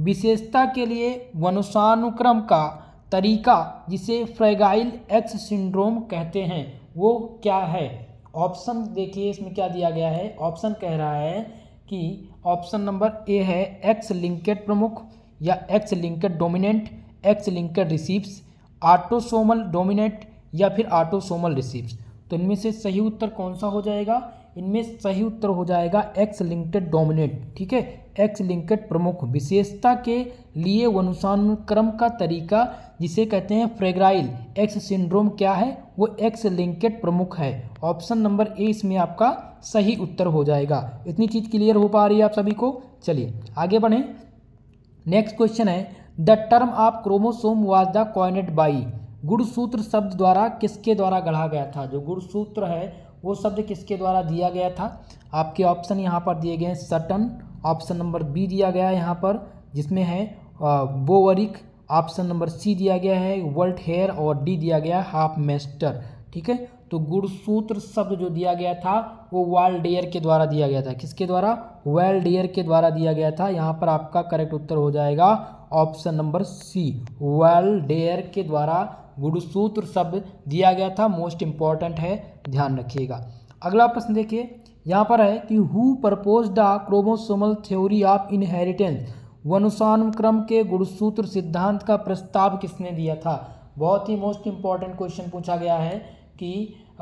विशेषता के लिए वंशानुक्रम का तरीका जिसे फ्रैगाइल एक्स सिंड्रोम कहते हैं वो क्या है। ऑप्शन देखिए इसमें क्या दिया गया है। ऑप्शन कह रहा है कि ऑप्शन नंबर ए है एक्स लिंकेड प्रमुख या X linked dominant, X linked recessive, autosomal dominant या फिर ऑटोसोमल रिसीव्स। तो इनमें से सही उत्तर कौन सा हो जाएगा। इनमें सही उत्तर हो जाएगा एक्स लिंकेड डोमिनेंट। ठीक है, एक्स लिंकेड प्रमुख विशेषता के लिए वंशानुक्रम का तरीका जिसे कहते हैं फ्रैगाइल एक्स सिंड्रोम क्या है, वो एक्स लिंकेड प्रमुख है। ऑप्शन नंबर ए इसमें आपका सही उत्तर हो जाएगा। इतनी चीज क्लियर हो पा रही है आप सभी को। चलिए आगे बढ़ें। नेक्स्ट क्वेश्चन है the term of chromosome was the coined by. गुणसूत्र शब्द द्वारा किसके द्वारा गढ़ा गया था। जो गुणसूत्र है वो शब्द किसके द्वारा दिया गया था। आपके ऑप्शन यहाँ पर दिए गए हैं सटन, ऑप्शन नंबर बी दिया गया है यहाँ पर जिसमें है बोवरिक, ऑप्शन नंबर सी दिया गया है वोल्टेयर और डी दिया गया है हॉफमेस्टर। ठीक है, तो गुणसूत्र शब्द जो दिया गया था वो वाल्डेयर के द्वारा दिया गया था। किसके द्वारा। वाल्डेयर के द्वारा दिया गया था। यहाँ पर आपका करेक्ट उत्तर हो जाएगा ऑप्शन नंबर सी, वाल्डेयर के द्वारा गुणसूत्र शब्द दिया गया था। मोस्ट इंपॉर्टेंट है, ध्यान रखिएगा। अगला प्रश्न देखिए यहाँ पर है कि who proposed the chromosomal theory of inheritance. वंशानुक्रम के गुणसूत्र सिद्धांत का प्रस्ताव किसने दिया था। बहुत ही मोस्ट इंपॉर्टेंट क्वेश्चन पूछा गया है कि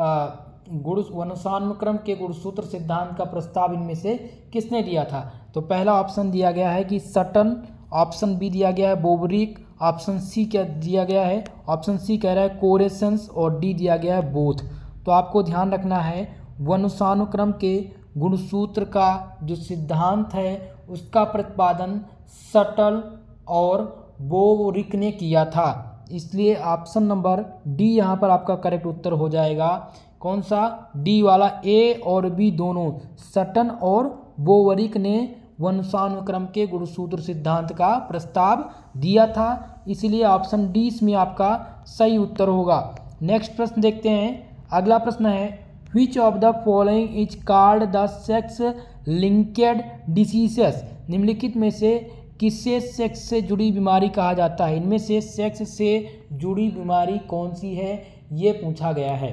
गुण वंशानुक्रम के गुणसूत्र सिद्धांत का प्रस्ताव इनमें से किसने दिया था। तो पहला ऑप्शन दिया गया है कि सटन, ऑप्शन बी दिया गया है बोवरिक, ऑप्शन सी क्या दिया गया है, ऑप्शन सी कह रहा है कोरेसेंस और डी दिया गया है बोथ। तो आपको ध्यान रखना है वंशानुक्रम के गुणसूत्र का जो सिद्धांत है उसका प्रतिपादन सटल और बोवरिक ने किया था। इसलिए ऑप्शन नंबर डी यहाँ पर आपका करेक्ट उत्तर हो जाएगा। कौन सा, डी वाला। ए और बी दोनों सटन और बोवरिक ने वंशानुक्रम के गुणसूत्र सिद्धांत का प्रस्ताव दिया था, इसलिए ऑप्शन डी इसमें आपका सही उत्तर होगा। नेक्स्ट प्रश्न देखते हैं। अगला प्रश्न है which of the following is called the sex linked diseases. निम्नलिखित में से किससे सेक्स से जुड़ी बीमारी कहा जाता है। इनमें से सेक्स से जुड़ी बीमारी कौन सी है ये पूछा गया है।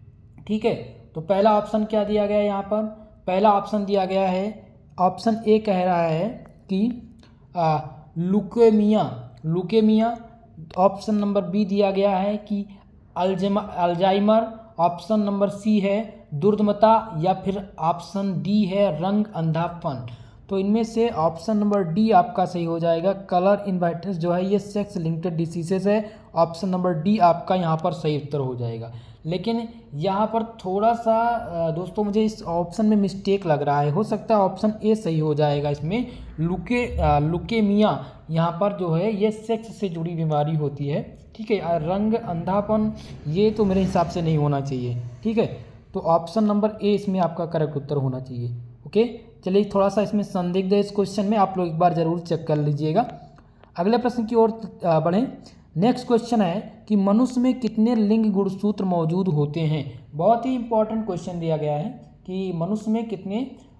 ठीक है, तो पहला ऑप्शन क्या दिया गया है यहाँ पर। पहला ऑप्शन दिया गया है ऑप्शन ए कह रहा है कि आ, leukaemia leukaemia. Option number B दिया गया है कि Alzheimer Alzheimer, option number C है दुर्दमता या फिर ऑप्शन डी है रंग अंधापन। तो इनमें से ऑप्शन नंबर डी आपका सही हो जाएगा। कलर इन्वाइटिस जो है ये सेक्स लिंक्ड डिसीजेस है। ऑप्शन नंबर डी आपका यहाँ पर सही उत्तर हो जाएगा। लेकिन यहाँ पर थोड़ा सा दोस्तों मुझे इस ऑप्शन में मिस्टेक लग रहा है। हो सकता है ऑप्शन ए सही हो जाएगा। इसमें लुके लुकेमिया यहाँ पर जो है ये सेक्स से जुड़ी बीमारी होती है। ठीक है, रंग अंधापन ये तो मेरे हिसाब से नहीं होना चाहिए। ठीक है, तो ऑप्शन नंबर ए इसमें आपका करेक्ट उत्तर होना चाहिए। ओके, चलिए थोड़ा सा इसमें संदिग्ध है इस क्वेश्चन में, आप लोग एक बार जरूर चेक कर लीजिएगा। अगले प्रश्न की ओर बढ़ें। नेक्स्ट क्वेश्चन है कि मनुष्य में कितने लिंग गुणसूत्र मौजूद होते हैं। बहुत ही इंपॉर्टेंट क्वेश्चन दिया गया है कि मनुष्य में कितने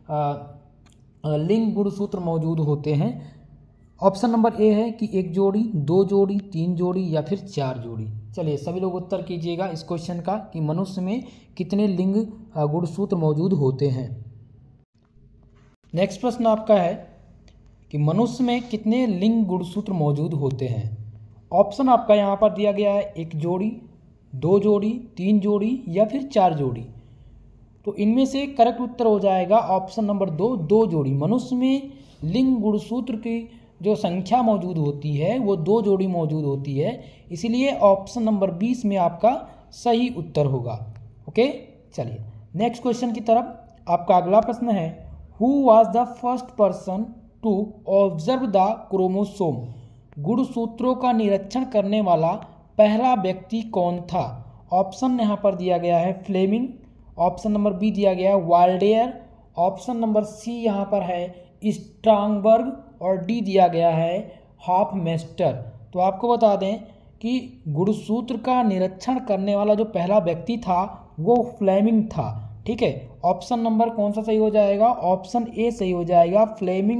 लिंग गुणसूत्र मौजूद होते हैं। ऑप्शन नंबर ए है कि एक जोड़ी, दो जोड़ी, तीन जोड़ी या फिर चार जोड़ी। चलिए सभी लोग उत्तर कीजिएगा इस क्वेश्चन का कि मनुष्य में कितने लिंग गुणसूत्र मौजूद होते हैं। नेक्स्ट प्रश्न आपका है कि मनुष्य में कितने लिंग गुणसूत्र मौजूद होते हैं। ऑप्शन आपका यहाँ पर दिया गया है एक जोड़ी, दो जोड़ी, तीन जोड़ी या फिर चार जोड़ी। तो इनमें से करेक्ट उत्तर हो जाएगा ऑप्शन नंबर दो, दो जोड़ी। मनुष्य में लिंग गुणसूत्र की जो संख्या मौजूद होती है वो दो जोड़ी मौजूद होती है, इसीलिए ऑप्शन नंबर बीस में आपका सही उत्तर होगा। ओके, चलिए नेक्स्ट क्वेश्चन की तरफ। आपका अगला प्रश्न है who was the first person to observe the chromosome. गुणसूत्रों का निरीक्षण करने वाला पहला व्यक्ति कौन था। ऑप्शन यहाँ पर दिया गया है फ्लेमिंग, ऑप्शन नंबर बी दिया गया है वाल्डेयर, ऑप्शन नंबर सी यहाँ पर है स्ट्रांगबर्ग और डी दिया गया है हॉफमेस्टर। तो आपको बता दें कि गुणसूत्र का निरीक्षण करने वाला जो पहला व्यक्ति था वो फ्लेमिंग था। ठीक है, ऑप्शन नंबर कौन सा सही हो जाएगा, ऑप्शन ए सही हो जाएगा। फ्लेमिंग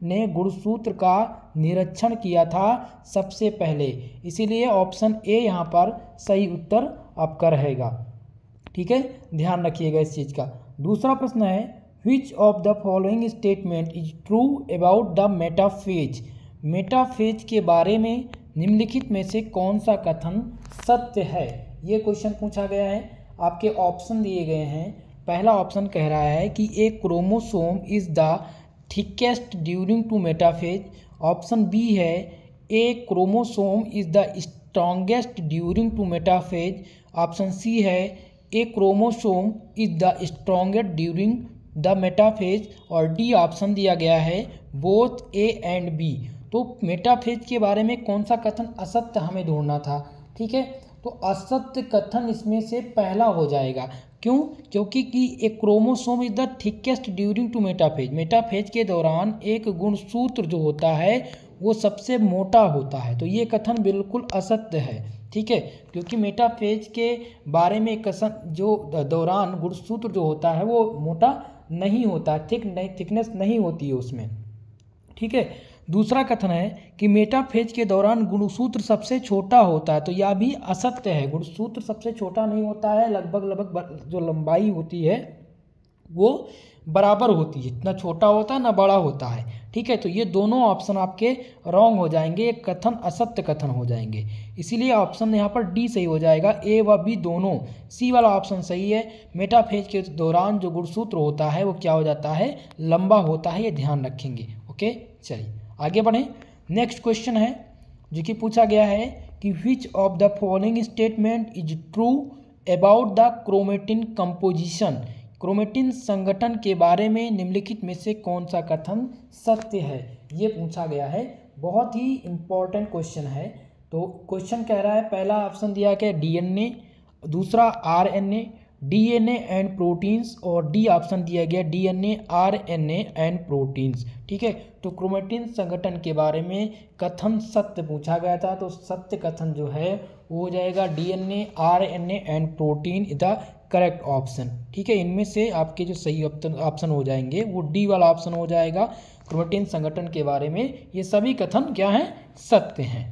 ने गुणसूत्र का निरीक्षण किया था सबसे पहले? इसीलिए ऑप्शन ए यहाँ पर सही उत्तर आपका रहेगा। ठीक है, ध्यान रखिएगा इस चीज़ का। दूसरा प्रश्न है, which of the following statement is true about the metaphase? Metaphase के बारे में निम्नलिखित में से कौन सा कथन सत्य है? ये क्वेश्चन पूछा गया है। आपके ऑप्शन दिए गए हैं। पहला ऑप्शन कह रहा है कि a chromosome is the thickest during to metaphase. Option B है a chromosome is the strongest during to metaphase. Option C है a chromosome is the strongest during the metaphase. और डी ऑप्शन दिया गया है बोथ ए एंड बी। तो metaphase के बारे में कौन सा कथन असत्य हमें ढूंढना था। ठीक है, तो असत्य कथन इसमें से पहला हो जाएगा। क्यों? क्योंकि कि एक chromosome is the thickest during to metaphase. Metaphase के दौरान एक गुणसूत्र जो होता है वो सबसे मोटा होता है। तो ये कथन बिल्कुल असत्य है। ठीक है, क्योंकि मेटाफेज के बारे में कथन जो दौरान गुणसूत्र जो होता है वो मोटा नहीं होता, थिक नहीं थिकनेस नहीं होती है उसमें। ठीक है, दूसरा कथन है कि मेटाफेज के दौरान गुणसूत्र सबसे छोटा होता है। तो यह भी असत्य है, गुणसूत्र सबसे छोटा नहीं होता है। लगभग लगभग जो लंबाई होती है वो बराबर होती है, इतना छोटा होता है ना बड़ा होता है। ठीक है, तो ये दोनों ऑप्शन आपके रॉन्ग हो जाएंगे, एक कथन असत्य कथन हो जाएंगे। इसीलिए ऑप्शन यहाँ पर डी सही हो जाएगा, ए व बी दोनों। सी वाला ऑप्शन सही है। मेटाफेज के दौरान जो गुणसूत्र होता है वो क्या हो जाता है, लंबा होता है, ये ध्यान रखेंगे। ओके, चलिए आगे बढ़ें। नेक्स्ट क्वेश्चन है जो कि पूछा गया है कि which of the following statement is true about the chromatin composition? Chromatin संगठन के बारे में निम्नलिखित में से कौन सा कथन सत्य है? ये पूछा गया है, बहुत ही इंपॉर्टेंट क्वेश्चन है। तो क्वेश्चन कह रहा है, पहला ऑप्शन दिया गया डीएनए, दूसरा आरएनए, डीएनए एंड प्रोटीन्स, और डी ऑप्शन दिया गया डीएनए आरएनए एंड प्रोटीन्स। ठीक है, तो क्रोमेटिन संगठन के बारे में कथन सत्य पूछा गया था। तो सत्य कथन जो है वो हो जाएगा DNA RNA and protein is the correct option. ठीक है, इनमें से आपके जो सही ऑप्शन हो जाएंगे वो डी वाला ऑप्शन हो जाएगा। क्रोमेटिन संगठन के बारे में ये सभी कथन क्या हैं, सत्य हैं।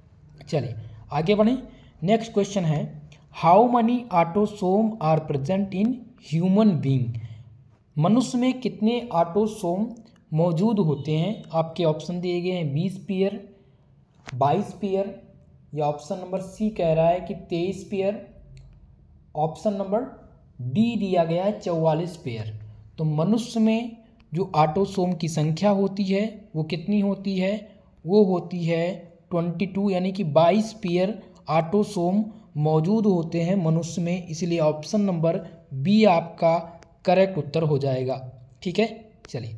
चलिए आगे बढ़ें। नेक्स्ट क्वेश्चन है, how many autosome are present in human being? मनुष्य में कितने ऑटोसोम मौजूद होते हैं? आपके ऑप्शन दिए गए हैं बीस पेयर, बाईस पेयर, या ऑप्शन नंबर सी कह रहा है कि तेईस पेयर, ऑप्शन नंबर डी दिया गया है चौवालीस पेयर। तो मनुष्य में जो ऑटोसोम की संख्या होती है वो कितनी होती है? वो होती है बाईस, यानी कि बाईस पेयर ऑटोसोम मौजूद होते हैं मनुष्य में। इसलिए ऑप्शन नंबर बी आपका करेक्ट उत्तर हो जाएगा। ठीक है, चलिए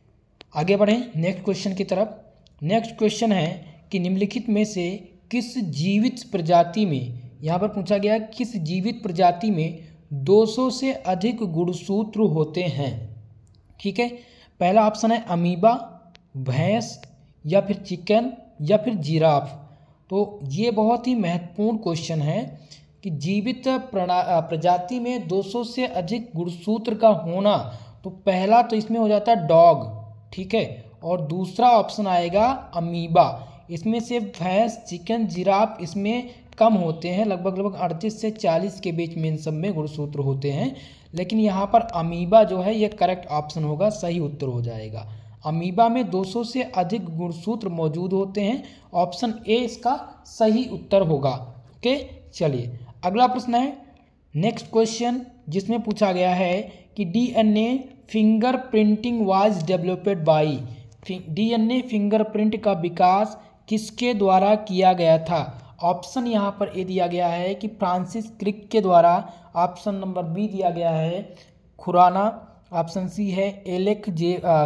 आगे बढ़ें नेक्स्ट क्वेश्चन की तरफ। नेक्स्ट क्वेश्चन है कि निम्नलिखित में से किस जीवित प्रजाति में, यहाँ पर पूछा गया किस जीवित प्रजाति में दो सौ से अधिक गुणसूत्र होते हैं? ठीक है, पहला ऑप्शन है अमीबा, भैंस, या फिर चिकन, या फिर जिराफ। तो ये बहुत ही महत्वपूर्ण क्वेश्चन है कि जीवित प्रजाति में दो सौ से अधिक गुणसूत्र का होना। तो पहला तो इसमें हो जाता है डॉग, ठीक है, और दूसरा ऑप्शन आएगा अमीबा। इसमें से भैंस, चिकन, जिराफ इसमें कम होते हैं, लगभग लगभग अड़तीस से चालीस के बीच में इन सब में गुणसूत्र होते हैं। लेकिन यहाँ पर अमीबा जो है ये करेक्ट ऑप्शन होगा, सही उत्तर हो जाएगा। अमीबा में दो सौ से अधिक गुणसूत्र मौजूद होते हैं, ऑप्शन ए इसका सही उत्तर होगा। ओके, चलिए अगला प्रश्न है नेक्स्ट क्वेश्चन, जिसमें पूछा गया है कि DNA fingerprinting was developed by. DNA fingerprint का विकास किसके द्वारा किया गया था? ऑप्शन यहाँ पर ए दिया गया है कि फ्रांसिस क्रिक के द्वारा, ऑप्शन नंबर बी दिया गया है खुराना, ऑप्शन सी है एलेक जे आ,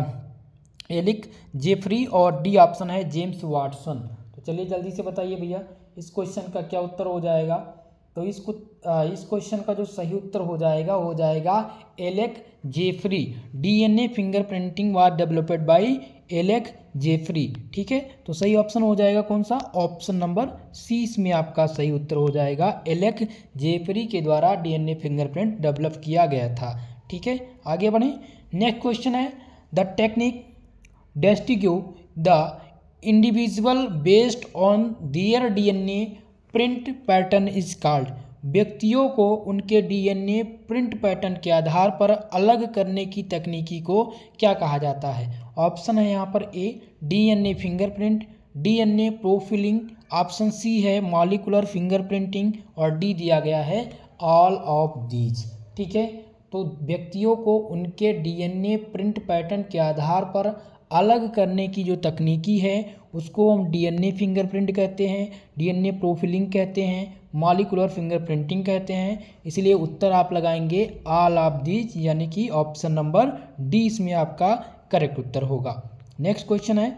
एलिक जेफरी, और डी ऑप्शन है जेम्स वाटसन। तो चलिए जल्दी से बताइए भैया इस क्वेश्चन का क्या उत्तर हो जाएगा। तो इस इस क्वेश्चन का जो सही उत्तर हो जाएगा हो जाएगा Alec Jeffrey. DNA fingerprinting was developed by Alec Jeffrey. ठीक है, तो सही ऑप्शन हो जाएगा कौन सा? ऑप्शन नंबर सी इसमें आपका सही उत्तर हो जाएगा। एलेक जेफरी के द्वारा डीएनए फिंगरप्रिंट डेवलप किया गया था। ठीक है, आगे बढ़ें। नेक्स्ट क्वेश्चन है the technique distinguish the individual based on their DNA print pattern is called. व्यक्तियों को उनके डीएनए प्रिंट पैटर्न के आधार पर अलग करने की तकनीकी को क्या कहा जाता है? ऑप्शन है यहाँ पर A DNA fingerprint, DNA profiling, option C है मॉलिक्यूलर फिंगरप्रिंटिंग और डी दिया गया है ऑल ऑफ दीज। ठीक है, तो व्यक्तियों को उनके डीएनए प्रिंट पैटर्न के आधार पर अलग करने की जो तकनीकी है उसको हम डीएनए फिंगरप्रिंट कहते हैं, डीएनए प्रोफाइलिंग कहते हैं, मॉलिक्यूलर फिंगरप्रिंटिंग कहते हैं। इसलिए उत्तर आप लगाएंगे ऑल ऑफ दीज, यानी कि ऑप्शन नंबर डी इसमें आपका करेक्ट उत्तर होगा। नेक्स्ट क्वेश्चन है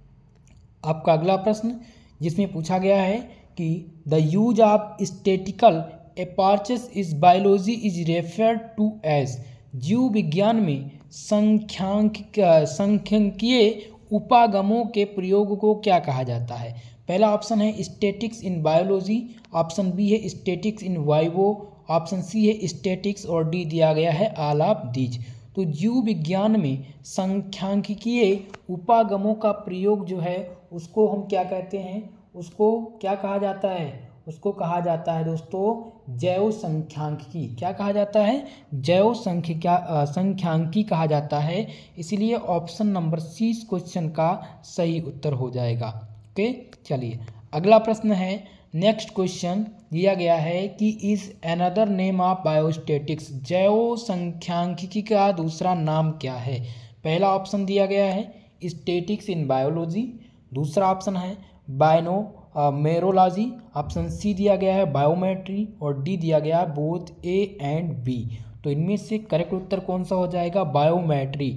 आपका अगला प्रश्न, जिसमें पूछा गया है कि the use of statical apertures is biology is referred to as. जीव विज्ञान में संख्यांक संख्यकीय उपागमों के प्रयोग को क्या कहा जाता है? पहला ऑप्शन है statics in biology, option B है statics in vivo, option C है स्टैटिक्स और डी दिया गया है ऑल ऑफ दीज। तो जीव विज्ञान में संख्यांकिकीय उपागमों का प्रयोग जो है उसको हम क्या कहते हैं? उसको क्या कहा जाता है? उसको कहा जाता है दोस्तों जैव संख्यांकिकी। क्या कहा जाता है? जैव संख्या संख्यांकी कहा जाता है। इसीलिए ऑप्शन नंबर सी इस क्वेश्चन का सही उत्तर हो जाएगा। ओके, चलिए अगला प्रश्न है। नेक्स्ट क्वेश्चन दिया गया है कि is another name of biostatics. जैव संख्यांकिकी का दूसरा नाम क्या है? पहला ऑप्शन दिया गया है स्टैटिक्स इन बायोलॉजी, दूसरा ऑप्शन है बायनो मेरोलॉजी, ऑप्शन सी दिया गया है बायोमेट्री और डी दिया गया है बोथ ए एंड बी। तो इनमें से करेक्ट उत्तर कौन सा हो जाएगा? बायोमेट्री।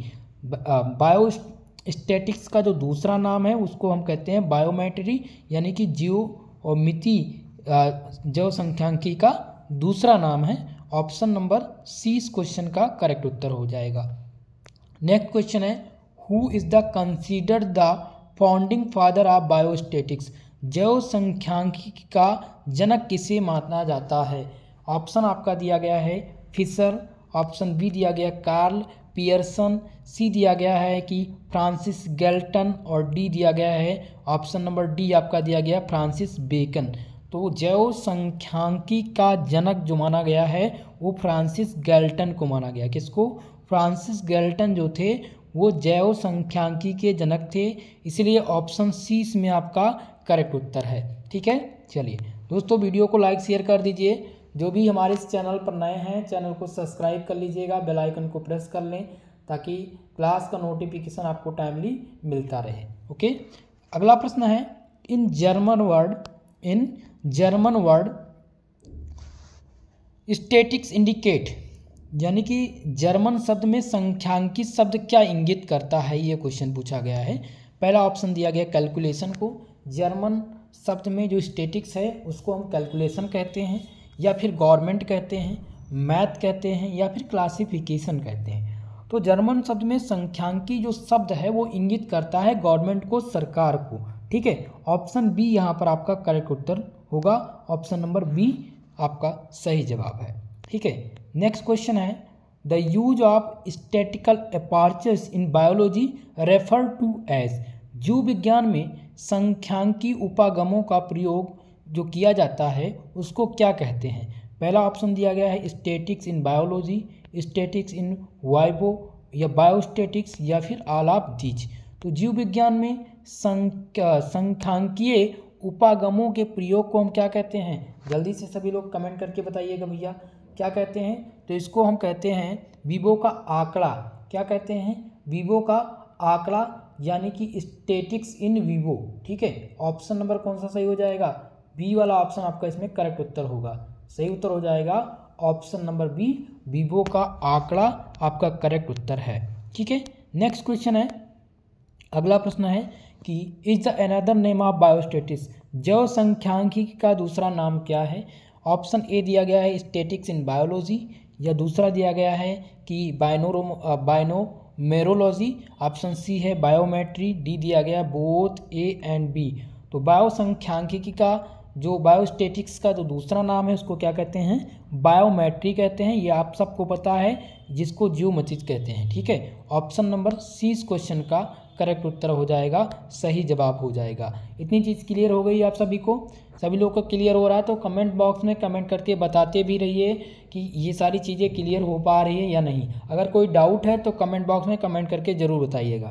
बायो स्टैटिक्स का जो दूसरा नाम है उसको हम कहते हैं बायोमेट्री, यानी कि जीव और मिति जैव संख्यांकी का दूसरा नाम है। ऑप्शन नंबर सी इस क्वेश्चन का करेक्ट उत्तर हो जाएगा। नेक्स्ट क्वेश्चन है who is the considered the founding father of biostatics. जैव संख्यांकिकी का जनक किसे माना जाता है? ऑप्शन आपका दिया गया है फिशर, ऑप्शन बी दिया गया कार्ल पियर्सन, सी दिया गया है कि फ्रांसिस गैल्टन और डी दिया गया है ऑप्शन नंबर डी आपका दिया गया फ्रांसिस बेकन। तो जैव संख्यांकी का जनक जो माना गया है वो फ्रांसिस गैल्टन को माना गया। किसको? फ्रांसिस गैल्टन जो थे वो जैव संख्यांकी के जनक थे। इसलिए ऑप्शन सी इसमें आपका करेक्ट उत्तर है। ठीक है, चलिए दोस्तों वीडियो को लाइक शेयर कर दीजिए। जो भी हमारे इस चैनल पर नए हैं चैनल को सब्सक्राइब कर लीजिएगा, बेल आइकन को प्रेस कर लें ताकि क्लास का नोटिफिकेशन आपको टाइमली मिलता रहे। ओके, अगला प्रश्न है in German word in German word statics indicate, यानी कि जर्मन शब्द में संख्यांकी शब्द क्या इंगित करता है? ये क्वेश्चन पूछा गया है। पहला ऑप्शन दिया गया कैलकुलेशन को। जर्मन शब्द में जो स्टैटिक्स है उसको हम कैलकुलेशन कहते हैं या फिर गवर्नमेंट कहते हैं, मैथ कहते हैं या फिर क्लासिफिकेशन कहते हैं। तो जर्मन शब्द में संख्यांकी जो शब्द है वो इंगित करता है गवर्नमेंट को, सरकार को। ठीक है, ऑप्शन बी यहाँ पर आपका करेक्ट उत्तर होगा। ऑप्शन नंबर बी आपका सही जवाब है। ठीक है, नेक्स्ट क्वेश्चन है the use of statical apertures in biology refer to as. जीव विज्ञान में संख्यांकी उपागमों का प्रयोग जो किया जाता है उसको क्या कहते हैं? पहला ऑप्शन दिया गया है statics in biology, statics in vivo या बायोस्टैटिक्स या फिर ऑल ऑफ दीज। तो जीव विज्ञान में संख्यांकीय उपागमों के प्रयोग को हम क्या कहते हैं? जल्दी से सभी लोग कमेंट करके बताइएगा भैया क्या कहते हैं। तो इसको हम कहते हैं वीवो का आंकड़ा। क्या कहते हैं? वीवो का आंकड़ा, यानी कि स्टैटिक्स इन वीवो। ठीक है, ऑप्शन नंबर कौन सा सही हो जाएगा? बी वाला ऑप्शन आपका इसमें करेक्ट उत्तर होगा। सही उत्तर हो जाएगा ऑप्शन नंबर बी, वीवो का आंकड़ा आपका करेक्ट उत्तर है। ठीक है, नेक्स्ट क्वेश्चन है अगला प्रश्न है कि is the another name of biostatics. जैव संख्यांकिकी का दूसरा नाम क्या है? ऑप्शन ए दिया गया है स्टैटिक्स इन बायोलॉजी या दूसरा दिया गया है कि बायनो बायनोमेरोलॉजी, ऑप्शन सी है बायोमेट्री, डी दिया गया बोथ ए एंड बी। तो बायो संख्यांकिकी का जो बायोस्टैटिक्स का जो दूसरा नाम है उसको क्या कहते हैं? बायोमेट्री कहते हैं। ये आप सबको पता है, जिसको जियोमेट्रिक कहते हैं। ठीक है, ऑप्शन नंबर सी इस क्वेश्चन का करेक्ट उत्तर हो जाएगा, सही जवाब हो जाएगा। इतनी चीज़ क्लियर हो गई आप सभी को? सभी लोगों को क्लियर हो रहा है तो कमेंट बॉक्स में कमेंट करके बताते भी रहिए कि ये सारी चीज़ें क्लियर हो पा रही है या नहीं। अगर कोई डाउट है तो कमेंट बॉक्स में कमेंट करके ज़रूर बताइएगा।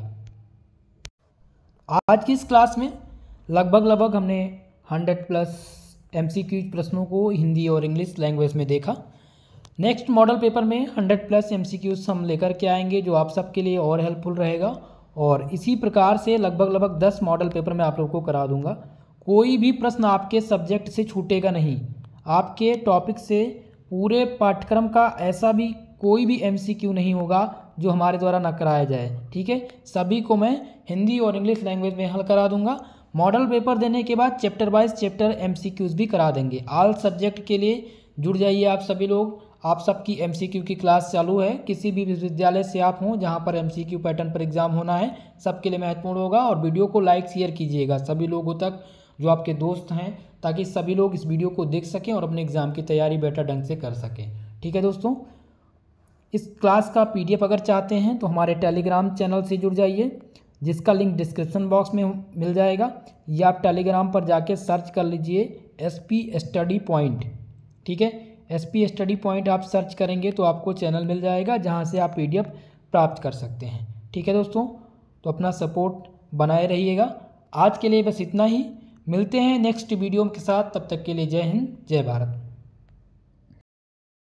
आज की इस क्लास में लगभग लगभग हमने हंड्रेड प्लस एमसीक्यू प्रश्नों को हिंदी और इंग्लिश लैंग्वेज में देखा। नेक्स्ट मॉडल पेपर में हंड्रेड प्लस एमसीक्यूज हम लेकर के आएंगे जो आप सबके लिए और हेल्पफुल रहेगा। और इसी प्रकार से लगभग लगभग दस मॉडल पेपर मैं आप लोगों को करा दूंगा। कोई भी प्रश्न आपके सब्जेक्ट से छूटेगा नहीं। आपके टॉपिक से पूरे पाठ्यक्रम का ऐसा भी कोई भी एमसीक्यू नहीं होगा जो हमारे द्वारा न कराया जाए। ठीक है, सभी को मैं हिंदी और इंग्लिश लैंग्वेज में हल करा दूंगा। मॉडल पेपर देने के बाद चैप्टर वाइज चैप्टर एमसीक्यूज भी करा देंगे। ऑल सब्जेक्ट के लिए जुड़ जाइए आप सभी लोग। आप सबकी एमसीक्यू की क्लास चालू है। किसी भी विश्वविद्यालय से आप हों जहां पर एमसीक्यू पैटर्न पर एग्जाम होना है, सबके लिए महत्वपूर्ण होगा। और वीडियो को लाइक शेयर कीजिएगा सभी लोगों तक जो आपके दोस्त हैं, ताकि सभी लोग इस वीडियो को देख सकें और अपने एग्ज़ाम की तैयारी बेटर ढंग से कर सकें। ठीक है दोस्तों, इस क्लास का पीडीएफ अगर चाहते हैं तो हमारे टेलीग्राम चैनल से जुड़ जाइए, जिसका लिंक डिस्क्रिप्शन बॉक्स में मिल जाएगा। या आप टेलीग्राम पर जाके सर्च कर लीजिए एस पी स्टडी पॉइंट। ठीक है, एस पी स्टडी पॉइंट आप सर्च करेंगे तो आपको चैनल मिल जाएगा जहां से आप पीडीएफ प्राप्त कर सकते हैं। ठीक है दोस्तों, तो अपना सपोर्ट बनाए रहिएगा। आज के लिए बस इतना ही, मिलते हैं नेक्स्ट वीडियो के साथ। तब तक के लिए जय हिंद, जय भारत।